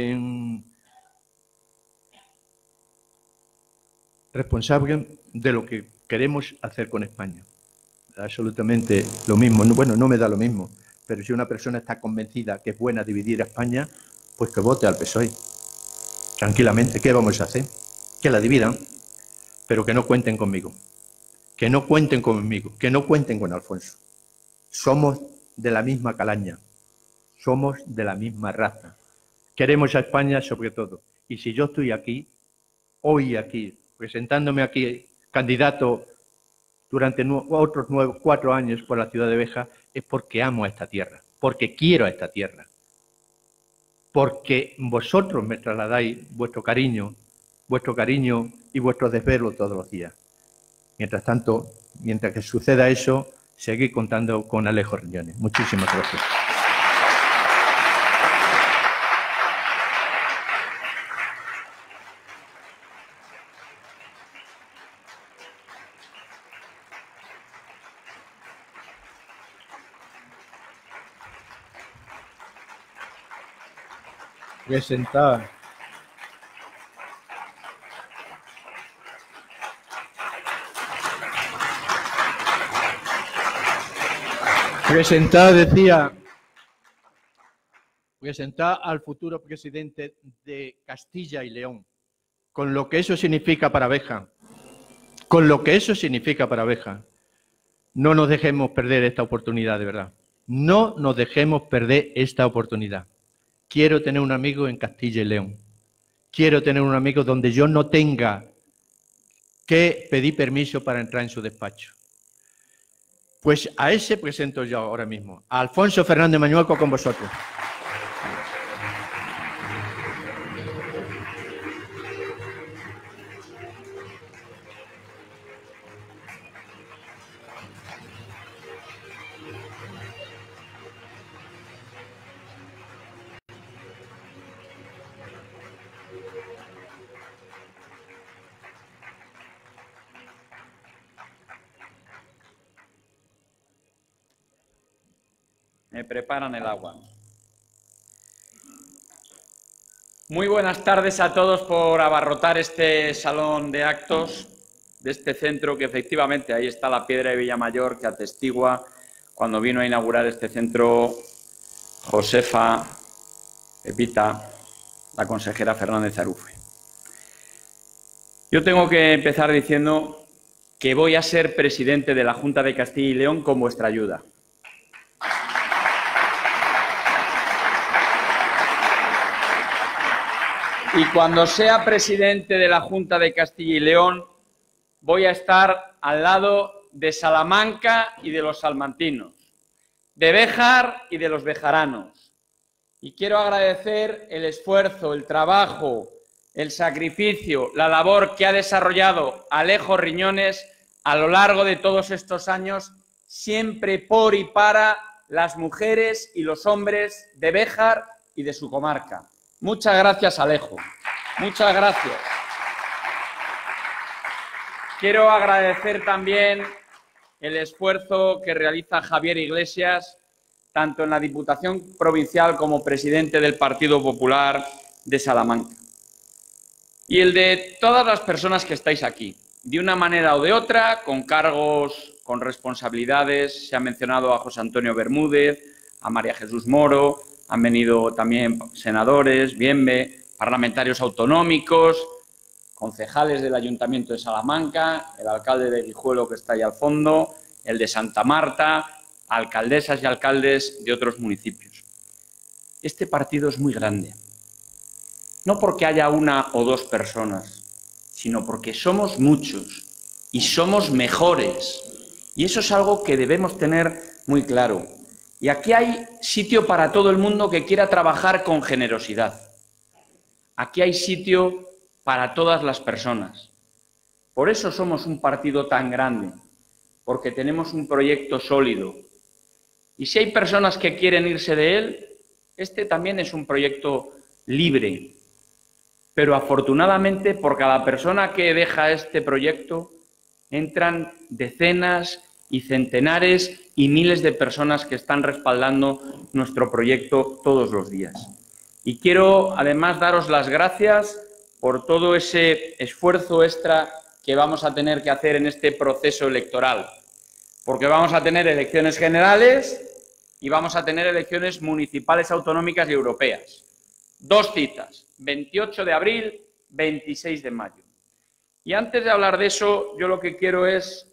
responsables de lo que queremos hacer con España. Absolutamente lo mismo. Bueno, no me da lo mismo, pero si una persona está convencida que es buena dividir a España, pues que vote al PSOE. Tranquilamente, ¿qué vamos a hacer? Que la dividan, pero que no cuenten conmigo. Que no cuenten conmigo, que no cuenten con Alfonso. Somos de la misma calaña, somos de la misma raza. Queremos a España sobre todo. Y si yo estoy aquí, hoy aquí, presentándome aquí candidato durante otros 4 años por la ciudad de Béjar, es porque amo a esta tierra, porque quiero a esta tierra, porque vosotros me trasladáis vuestro cariño y vuestro desvelo todos los días. Mientras tanto, mientras que suceda eso, seguid contando con Alejo Riñones. Muchísimas gracias. Presentar. Presentar al futuro presidente de Castilla y León, con lo que eso significa para Béjar, No nos dejemos perder esta oportunidad, de verdad. No nos dejemos perder esta oportunidad. Quiero tener un amigo en Castilla y León. Quiero tener un amigo donde yo no tenga que pedir permiso para entrar en su despacho. Pues a ese presento yo ahora mismo, a Alfonso Fernández Mañueco con vosotros. Me preparan el agua. Muy buenas tardes a todos por abarrotar este salón de actos de este centro, que efectivamente ahí está la piedra de Villamayor que atestigua cuando vino a inaugurar este centro Josefa Pepita, la consejera Fernández Arufe. Yo tengo que empezar diciendo que voy a ser presidente de la Junta de Castilla y León con vuestra ayuda. Y cuando sea presidente de la Junta de Castilla y León, voy a estar al lado de Salamanca y de los salmantinos, de Béjar y de los bejaranos. Y quiero agradecer el esfuerzo, el trabajo, el sacrificio, la labor que ha desarrollado Alejo Riñones a lo largo de todos estos años, siempre por y para las mujeres y los hombres de Béjar y de su comarca. Muchas gracias, Alejo. Muchas gracias. Quiero agradecer también el esfuerzo que realiza Javier Iglesias, tanto en la Diputación Provincial como presidente del Partido Popular de Salamanca. Y el de todas las personas que estáis aquí, de una manera o de otra, con cargos, con responsabilidades. Se ha mencionado a José Antonio Bermúdez, a María Jesús Moro, han venido también senadores, parlamentarios autonómicos, concejales del Ayuntamiento de Salamanca, el alcalde de Guijuelo, que está ahí al fondo, el de Santa Marta, alcaldesas y alcaldes de otros municipios. Este partido es muy grande, no porque haya una o dos personas, sino porque somos muchos y somos mejores. Y eso es algo que debemos tener muy claro. Y aquí hay sitio para todo el mundo que quiera trabajar con generosidad. Aquí hay sitio para todas las personas. Por eso somos un partido tan grande, porque tenemos un proyecto sólido. Y si hay personas que quieren irse de él, este también es un proyecto libre. Pero afortunadamente, por cada persona que deja este proyecto, entran decenas y centenares y miles de personas que están respaldando nuestro proyecto todos los días. Y quiero, además, daros las gracias por todo ese esfuerzo extra que vamos a tener que hacer en este proceso electoral, porque vamos a tener elecciones generales y vamos a tener elecciones municipales, autonómicas y europeas. 2 citas, 28 de abril, 26 de mayo. Y antes de hablar de eso, yo lo que quiero es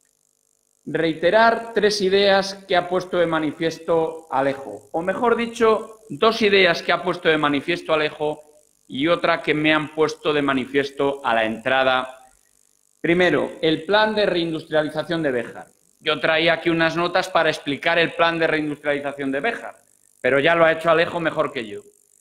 reiterar 3 ideas que ha puesto de manifiesto Alejo, o mejor dicho, 2 ideas que ha puesto de manifiesto Alejo y otra que me han puesto de manifiesto a la entrada. Primero, el plan de reindustrialización de Béjar. Yo traía aquí unas notas para explicar el plan de reindustrialización de Béjar, pero ya lo ha hecho Alejo mejor que yo.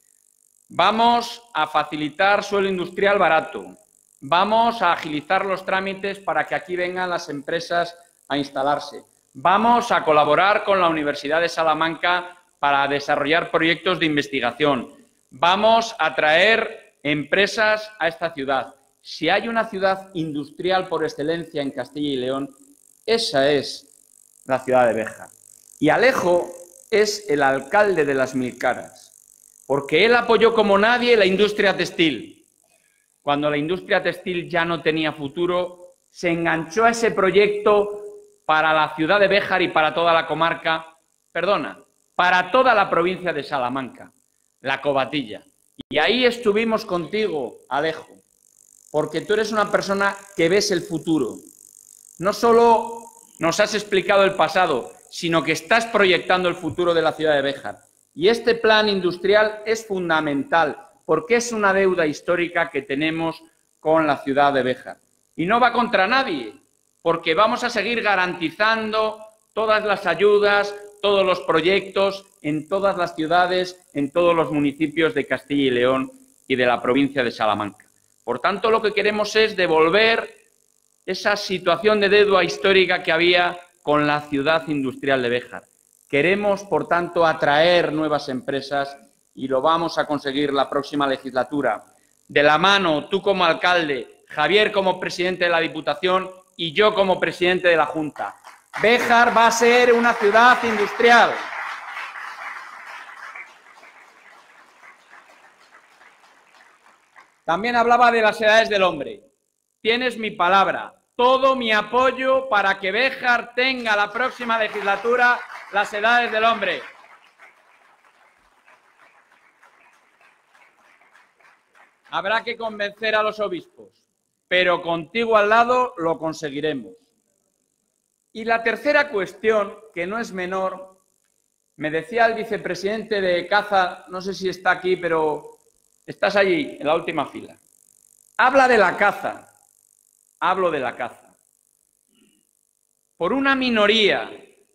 Vamos a facilitar suelo industrial barato. Vamos a agilizar los trámites para que aquí vengan las empresas a instalarse. Vamos a colaborar con la Universidad de Salamanca para desarrollar proyectos de investigación. Vamos a traer empresas a esta ciudad. Si hay una ciudad industrial por excelencia en Castilla y León, esa es la ciudad de Béjar. Y Alejo es el alcalde de Las Mil Caras, porque él apoyó como nadie la industria textil. Cuando la industria textil ya no tenía futuro, se enganchó a ese proyecto para la ciudad de Béjar y para toda la comarca, para toda la provincia de Salamanca, la Covatilla. Y ahí estuvimos contigo, Alejo, porque tú eres una persona que ves el futuro. No solo nos has explicado el pasado, sino que estás proyectando el futuro de la ciudad de Béjar. Y este plan industrial es fundamental, porque es una deuda histórica que tenemos con la ciudad de Béjar. Y no va contra nadie, porque vamos a seguir garantizando todas las ayudas, todos los proyectos en todas las ciudades, en todos los municipios de Castilla y León y de la provincia de Salamanca. Por tanto, lo que queremos es devolver esa situación de deuda histórica que había con la ciudad industrial de Béjar. Queremos, por tanto, atraer nuevas empresas y lo vamos a conseguir la próxima legislatura. De la mano, tú como alcalde, Javier como presidente de la Diputación y yo como presidente de la Junta. Béjar va a ser una ciudad industrial. También hablaba de las edades del hombre. Tienes mi palabra, todo mi apoyo para que Béjar tenga la próxima legislatura las edades del hombre. Habrá que convencer a los obispos, pero contigo al lado lo conseguiremos. Y la tercera cuestión, que no es menor, me decía el vicepresidente de CAZA, no sé si está aquí, pero estás allí, en la última fila. Habla de la caza. Hablo de la caza. Por una minoría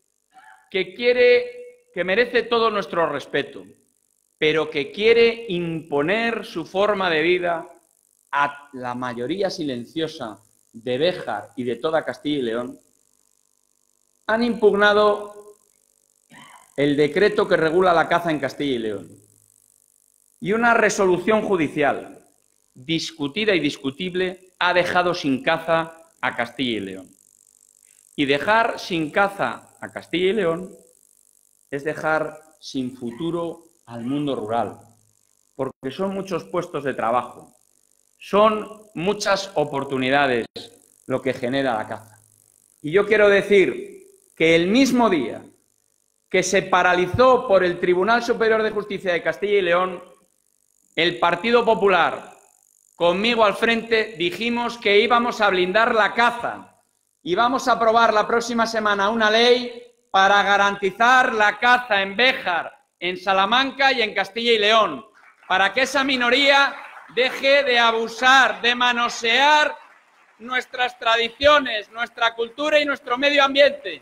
que merece todo nuestro respeto, pero que quiere imponer su forma de vida a la mayoría silenciosa de Béjar y de toda Castilla y León, han impugnado el decreto que regula la caza en Castilla y León. Y una resolución judicial discutida y discutible ha dejado sin caza a Castilla y León. Y dejar sin caza a Castilla y León es dejar sin futuro al mundo rural, porque son muchos puestos de trabajo, son muchas oportunidades lo que genera la caza. Y yo quiero decir que el mismo día que se paralizó por el Tribunal Superior de Justicia de Castilla y León, el Partido Popular, conmigo al frente, dijimos que íbamos a blindar la caza y vamos a aprobar la próxima semana una ley para garantizar la caza en Béjar, en Salamanca y en Castilla y León, para que esa minoría deje de abusar, de manosear nuestras tradiciones, nuestra cultura y nuestro medio ambiente.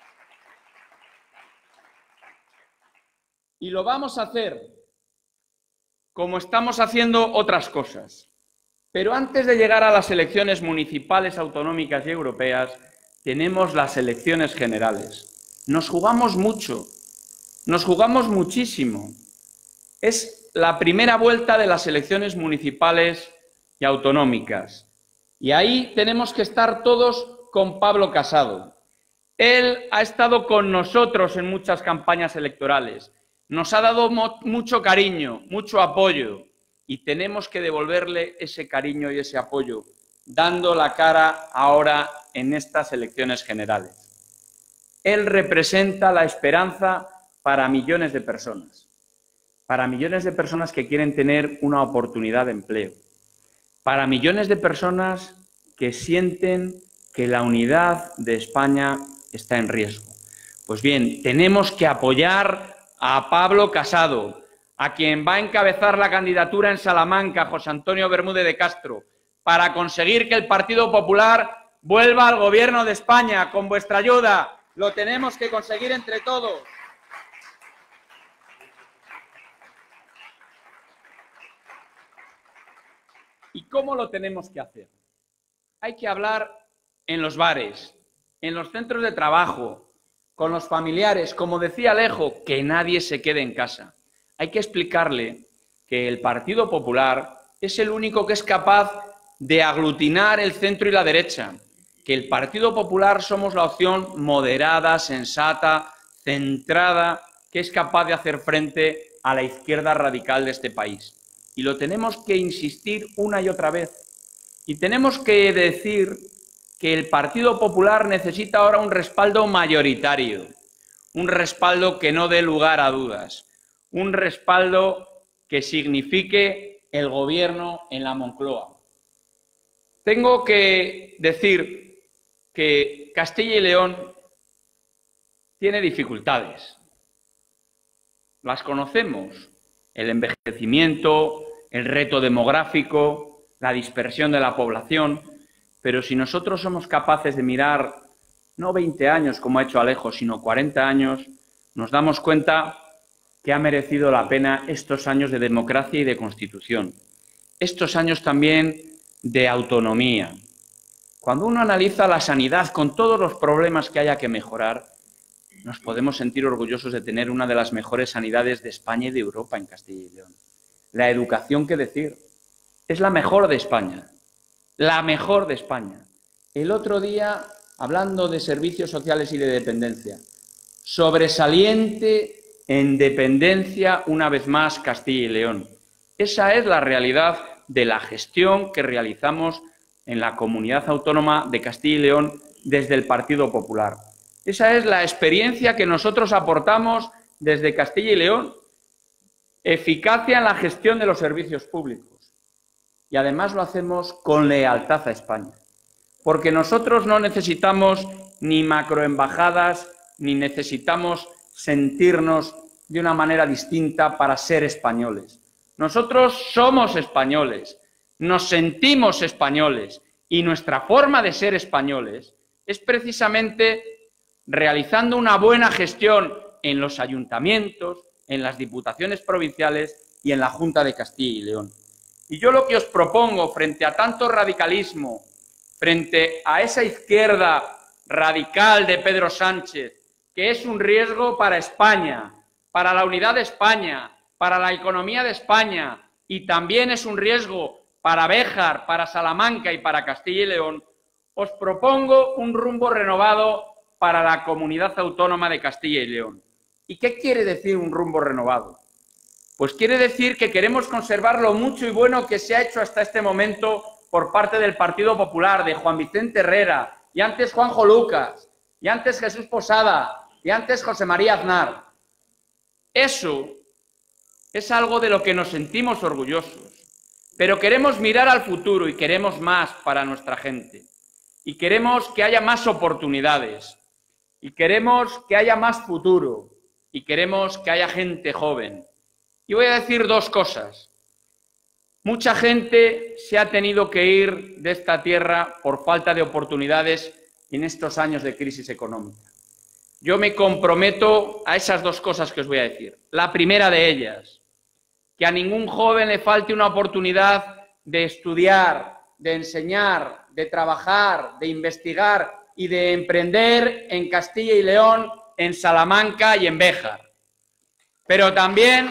Y lo vamos a hacer como estamos haciendo otras cosas. Pero antes de llegar a las elecciones municipales, autonómicas y europeas, tenemos las elecciones generales. Nos jugamos mucho, nos jugamos muchísimo. Es la primera vuelta de las elecciones municipales y autonómicas. Y ahí tenemos que estar todos con Pablo Casado. Él ha estado con nosotros en muchas campañas electorales. Nos ha dado mucho cariño, mucho apoyo, y tenemos que devolverle ese cariño y ese apoyo, dando la cara ahora en estas elecciones generales. Él representa la esperanza para millones de personas que quieren tener una oportunidad de empleo, para millones de personas que sienten que la unidad de España está en riesgo. Pues bien, tenemos que apoyar a Pablo Casado, a quien va a encabezar la candidatura en Salamanca, José Antonio Bermúdez de Castro, para conseguir que el Partido Popular vuelva al gobierno de España con vuestra ayuda. Lo tenemos que conseguir entre todos. ¿Y cómo lo tenemos que hacer? Hay que hablar en los bares, en los centros de trabajo, con los familiares, como decía Alejo, que nadie se quede en casa. Hay que explicarle que el Partido Popular es el único que es capaz de aglutinar el centro y la derecha, que el Partido Popular somos la opción moderada, sensata, centrada, que es capaz de hacer frente a la izquierda radical de este país. Y lo tenemos que insistir una y otra vez. Y tenemos que decir que el Partido Popular necesita ahora un respaldo mayoritario, un respaldo que no dé lugar a dudas, un respaldo que signifique el gobierno en la Moncloa. Tengo que decir que Castilla y León tiene dificultades. Las conocemos: el envejecimiento, el reto demográfico, la dispersión de la población. Pero si nosotros somos capaces de mirar no 20 años, como ha hecho Alejo, sino 40 años, nos damos cuenta que ha merecido la pena estos años de democracia y de Constitución. Estos años también de autonomía. Cuando uno analiza la sanidad con todos los problemas que haya que mejorar, nos podemos sentir orgullosos de tener una de las mejores sanidades de España y de Europa en Castilla y León. La educación, ¿qué decir? Es la mejor de España. La mejor de España. El otro día, hablando de servicios sociales y de dependencia, sobresaliente en dependencia una vez más Castilla y León. Esa es la realidad de la gestión que realizamos en la Comunidad Autónoma de Castilla y León desde el Partido Popular. Esa es la experiencia que nosotros aportamos desde Castilla y León. Eficacia en la gestión de los servicios públicos. Y además lo hacemos con lealtad a España. Porque nosotros no necesitamos ni macroembajadas, ni necesitamos sentirnos de una manera distinta para ser españoles. Nosotros somos españoles, nos sentimos españoles y nuestra forma de ser españoles es precisamente realizando una buena gestión en los ayuntamientos, en las diputaciones provinciales y en la Junta de Castilla y León. Y yo lo que os propongo frente a tanto radicalismo, frente a esa izquierda radical de Pedro Sánchez, que es un riesgo para España, para la unidad de España, para la economía de España y también es un riesgo para Béjar, para Salamanca y para Castilla y León, os propongo un rumbo renovado para la Comunidad Autónoma de Castilla y León. ¿Y qué quiere decir un rumbo renovado? Pues quiere decir que queremos conservar lo mucho y bueno que se ha hecho hasta este momento por parte del Partido Popular, de Juan Vicente Herrera, y antes Juanjo Lucas, y antes Jesús Posada, y antes José María Aznar. Eso es algo de lo que nos sentimos orgullosos, pero queremos mirar al futuro y queremos más para nuestra gente. Y queremos que haya más oportunidades, y queremos que haya más futuro, y queremos que haya gente joven. Y voy a decir dos cosas. Mucha gente se ha tenido que ir de esta tierra por falta de oportunidades en estos años de crisis económica. Yo me comprometo a esas dos cosas que os voy a decir. La primera de ellas, que a ningún joven le falte una oportunidad de estudiar, de enseñar, de trabajar, de investigar y de emprender en Castilla y León, en Salamanca y en Béjar. Pero también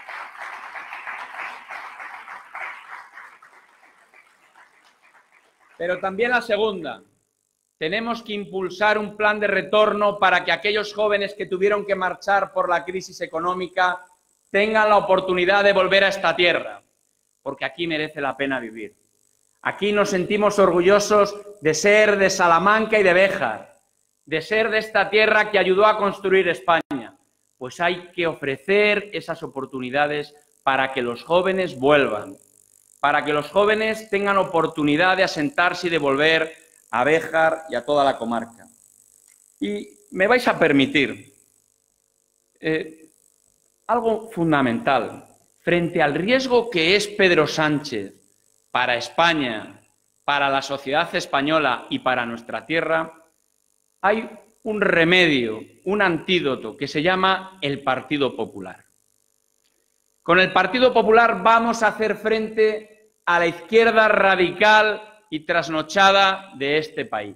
la segunda, tenemos que impulsar un plan de retorno para que aquellos jóvenes que tuvieron que marchar por la crisis económica tengan la oportunidad de volver a esta tierra, porque aquí merece la pena vivir. Aquí nos sentimos orgullosos de ser de Salamanca y de Béjar, de ser de esta tierra que ayudó a construir España. Pues hay que ofrecer esas oportunidades para que los jóvenes vuelvan, para que los jóvenes tengan oportunidad de asentarse y de volver a Béjar y a toda la comarca. Y me vais a permitir algo fundamental. Frente al riesgo que es Pedro Sánchez para España, para la sociedad española y para nuestra tierra, hay un remedio, un antídoto que se llama el Partido Popular. Con el Partido Popular vamos a hacer frente a la izquierda radical y trasnochada de este país.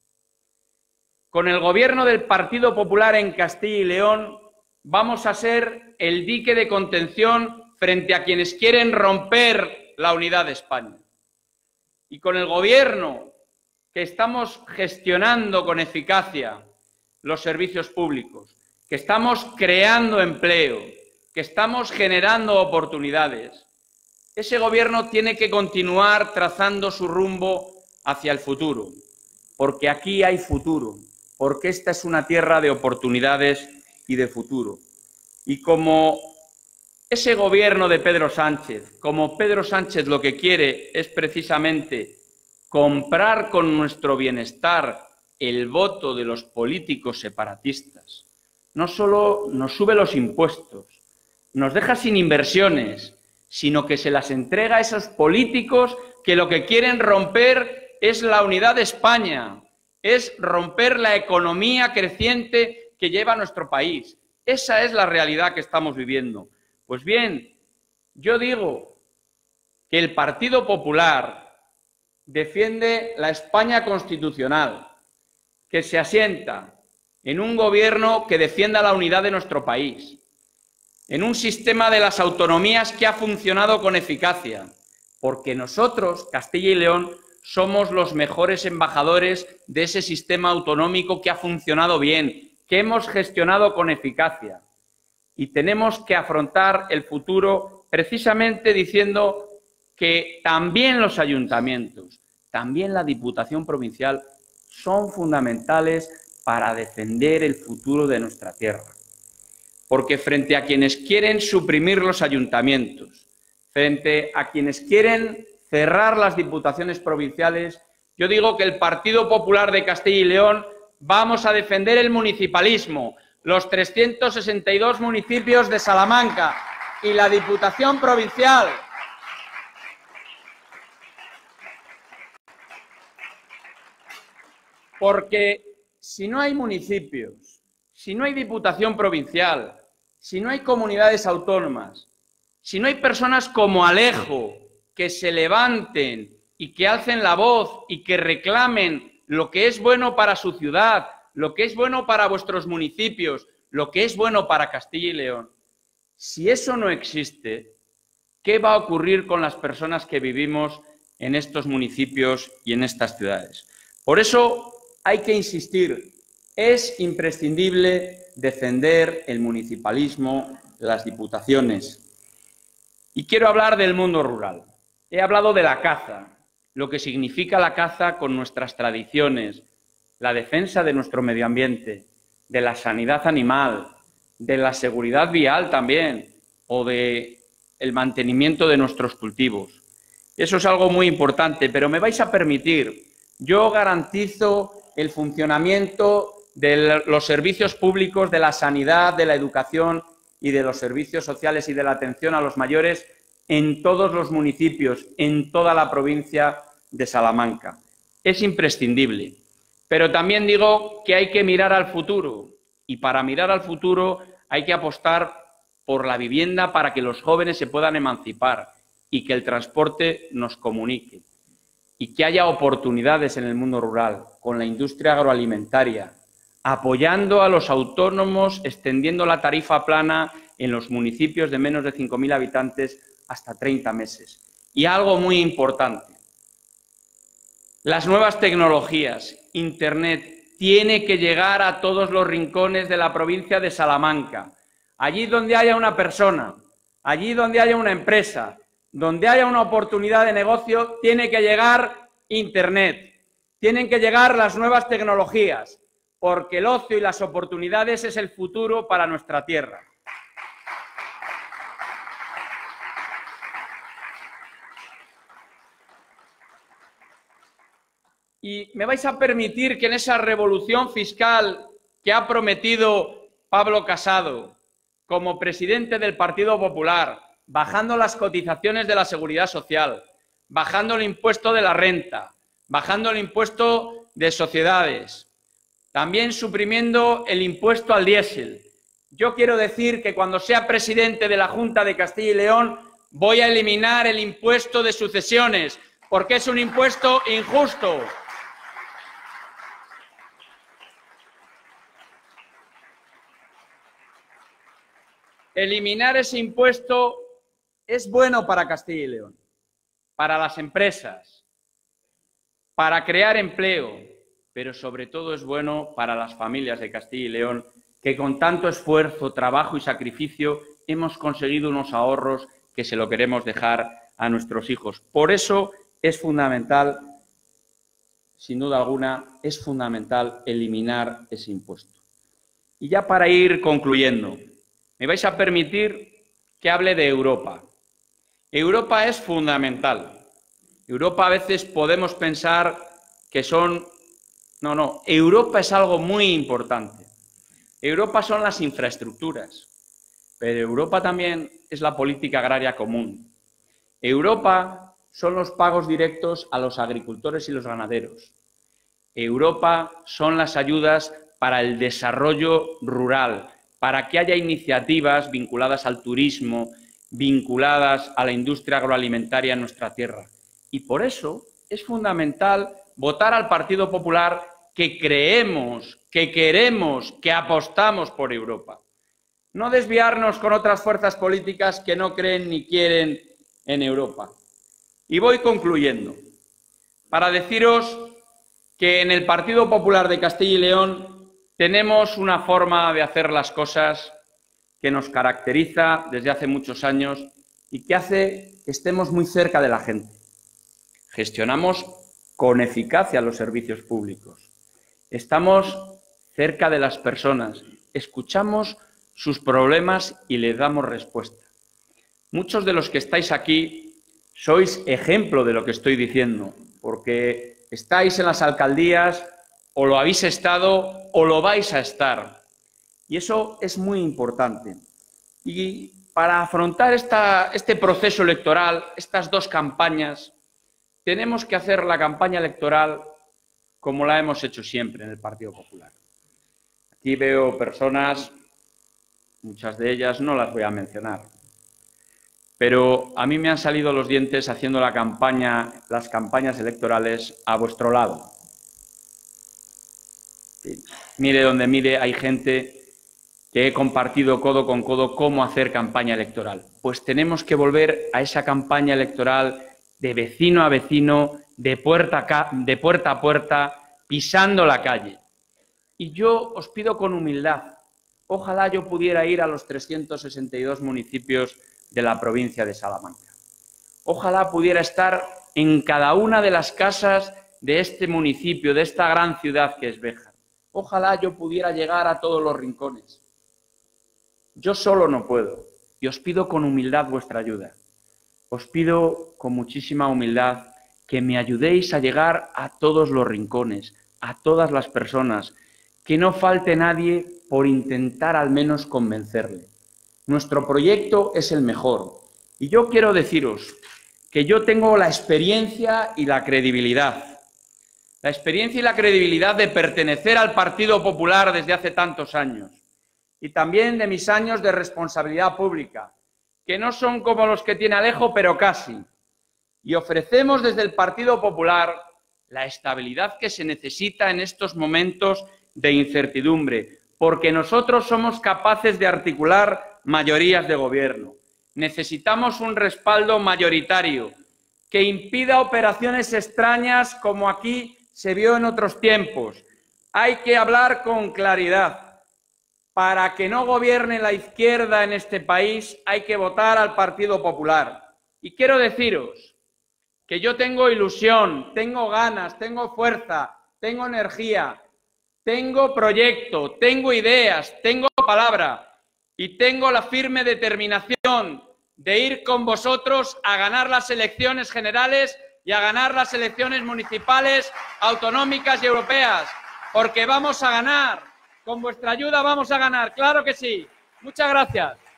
Con el gobierno del Partido Popular en Castilla y León vamos a ser el dique de contención frente a quienes quieren romper la unidad de España. Y con el gobierno que estamos gestionando con eficacia los servicios públicos, que estamos creando empleo, que estamos generando oportunidades, ese gobierno tiene que continuar trazando su rumbo hacia el futuro, porque aquí hay futuro, porque esta es una tierra de oportunidades y de futuro. Y como ese gobierno de Pedro Sánchez, como Pedro Sánchez lo que quiere es precisamente comprar con nuestro bienestar el voto de los políticos separatistas, no solo nos sube los impuestos, nos deja sin inversiones, sino que se las entrega a esos políticos que lo que quieren romper es la unidad de España, es romper la economía creciente que lleva nuestro país. Esa es la realidad que estamos viviendo. Pues bien, yo digo que el Partido Popular defiende la España constitucional, que se asienta en un gobierno que defienda la unidad de nuestro país, en un sistema de las autonomías que ha funcionado con eficacia, porque nosotros, Castilla y León, somos los mejores embajadores de ese sistema autonómico que ha funcionado bien, que hemos gestionado con eficacia. Y tenemos que afrontar el futuro precisamente diciendo que también los ayuntamientos, también la Diputación Provincial son fundamentales para defender el futuro de nuestra tierra. Porque frente a quienes quieren suprimir los ayuntamientos, frente a quienes quieren cerrar las diputaciones provinciales, yo digo que el Partido Popular de Castilla y León vamos a defender el municipalismo, los 362 municipios de Salamanca y la Diputación Provincial. Porque si no hay municipios, si no hay Diputación Provincial, si no hay comunidades autónomas, si no hay personas como Alejo que se levanten y que alcen la voz y que reclamen lo que es bueno para su ciudad, lo que es bueno para vuestros municipios, lo que es bueno para Castilla y León, si eso no existe, ¿qué va a ocurrir con las personas que vivimos en estos municipios y en estas ciudades? Por eso hay que insistir, es imprescindible defender el municipalismo, las diputaciones. Y quiero hablar del mundo rural. He hablado de la caza, lo que significa la caza con nuestras tradiciones, la defensa de nuestro medio ambiente, de la sanidad animal, de la seguridad vial también, o de el mantenimiento de nuestros cultivos. Eso es algo muy importante, pero me vais a permitir, yo garantizo el funcionamiento de los servicios públicos, de la sanidad, de la educación y de los servicios sociales y de la atención a los mayores en todos los municipios, en toda la provincia de Salamanca. Es imprescindible. Pero también digo que hay que mirar al futuro y para mirar al futuro hay que apostar por la vivienda para que los jóvenes se puedan emancipar y que el transporte nos comunique y que haya oportunidades en el mundo rural con la industria agroalimentaria, apoyando a los autónomos, extendiendo la tarifa plana en los municipios de menos de 5.000 habitantes hasta 30 meses. Y algo muy importante, las nuevas tecnologías, Internet, tiene que llegar a todos los rincones de la provincia de Salamanca. Allí donde haya una persona, allí donde haya una empresa, donde haya una oportunidad de negocio, tiene que llegar Internet, tienen que llegar las nuevas tecnologías, porque el ocio y las oportunidades es el futuro para nuestra tierra. Y me vais a permitir que en esa revolución fiscal que ha prometido Pablo Casado como presidente del Partido Popular, bajando las cotizaciones de la Seguridad Social, bajando el impuesto de la renta, bajando el impuesto de sociedades, también suprimiendo el impuesto al diésel. Yo quiero decir que cuando sea presidente de la Junta de Castilla y León voy a eliminar el impuesto de sucesiones, porque es un impuesto injusto. Eliminar ese impuesto es bueno para Castilla y León, para las empresas, para crear empleo, pero sobre todo es bueno para las familias de Castilla y León, que con tanto esfuerzo, trabajo y sacrificio hemos conseguido unos ahorros que se lo queremos dejar a nuestros hijos. Por eso es fundamental, sin duda alguna, es fundamental eliminar ese impuesto. Y ya para ir concluyendo, me vais a permitir que hable de Europa. Europa es fundamental. Europa a veces podemos pensar que son... No, Europa es algo muy importante. Europa son las infraestructuras, pero Europa también es la política agraria común. Europa son los pagos directos a los agricultores y los ganaderos. Europa son las ayudas para el desarrollo rural, para que haya iniciativas vinculadas al turismo, vinculadas a la industria agroalimentaria en nuestra tierra. Y por eso es fundamental votar al Partido Popular, que creemos, que queremos, que apostamos por Europa. No desviarnos con otras fuerzas políticas que no creen ni quieren en Europa. Y voy concluyendo para deciros que en el Partido Popular de Castilla y León tenemos una forma de hacer las cosas que nos caracteriza desde hace muchos años y que hace que estemos muy cerca de la gente. Gestionamos con eficacia los servicios públicos. Estamos cerca de las personas, escuchamos sus problemas y les damos respuesta. Muchos de los que estáis aquí sois ejemplo de lo que estoy diciendo, porque estáis en las alcaldías, o lo habéis estado, o lo vais a estar. Y eso es muy importante. Y para afrontar este proceso electoral, estas dos campañas, tenemos que hacer la campaña electoral como la hemos hecho siempre en el Partido Popular. Aquí veo personas, muchas de ellas no las voy a mencionar, pero a mí me han salido los dientes haciendo las campañas electorales a vuestro lado. Sí. Mire donde mire, hay gente que he compartido codo con codo cómo hacer campaña electoral. Pues tenemos que volver a esa campaña electoral de vecino a vecino, de puerta a puerta, pisando la calle. Y yo os pido con humildad, ojalá yo pudiera ir a los 362 municipios de la provincia de Salamanca. Ojalá pudiera estar en cada una de las casas de este municipio, de esta gran ciudad que es Béjar. Ojalá yo pudiera llegar a todos los rincones. Yo solo no puedo y os pido con humildad vuestra ayuda. Os pido con muchísima humildad que me ayudéis a llegar a todos los rincones, a todas las personas, que no falte nadie por intentar al menos convencerle. Nuestro proyecto es el mejor y yo quiero deciros que yo tengo la experiencia y la credibilidad. La experiencia y la credibilidad de pertenecer al Partido Popular desde hace tantos años y también de mis años de responsabilidad pública, que no son como los que tiene Alejo, pero casi. Y ofrecemos desde el Partido Popular la estabilidad que se necesita en estos momentos de incertidumbre, porque nosotros somos capaces de articular mayorías de gobierno. Necesitamos un respaldo mayoritario que impida operaciones extrañas como aquí se vio en otros tiempos. Hay que hablar con claridad. Para que no gobierne la izquierda en este país hay que votar al Partido Popular. Y quiero deciros que yo tengo ilusión, tengo ganas, tengo fuerza, tengo energía, tengo proyecto, tengo ideas, tengo palabra y tengo la firme determinación de ir con vosotros a ganar las elecciones generales y a ganar las elecciones municipales, autonómicas y europeas, porque vamos a ganar. Con vuestra ayuda vamos a ganar, claro que sí. Muchas gracias.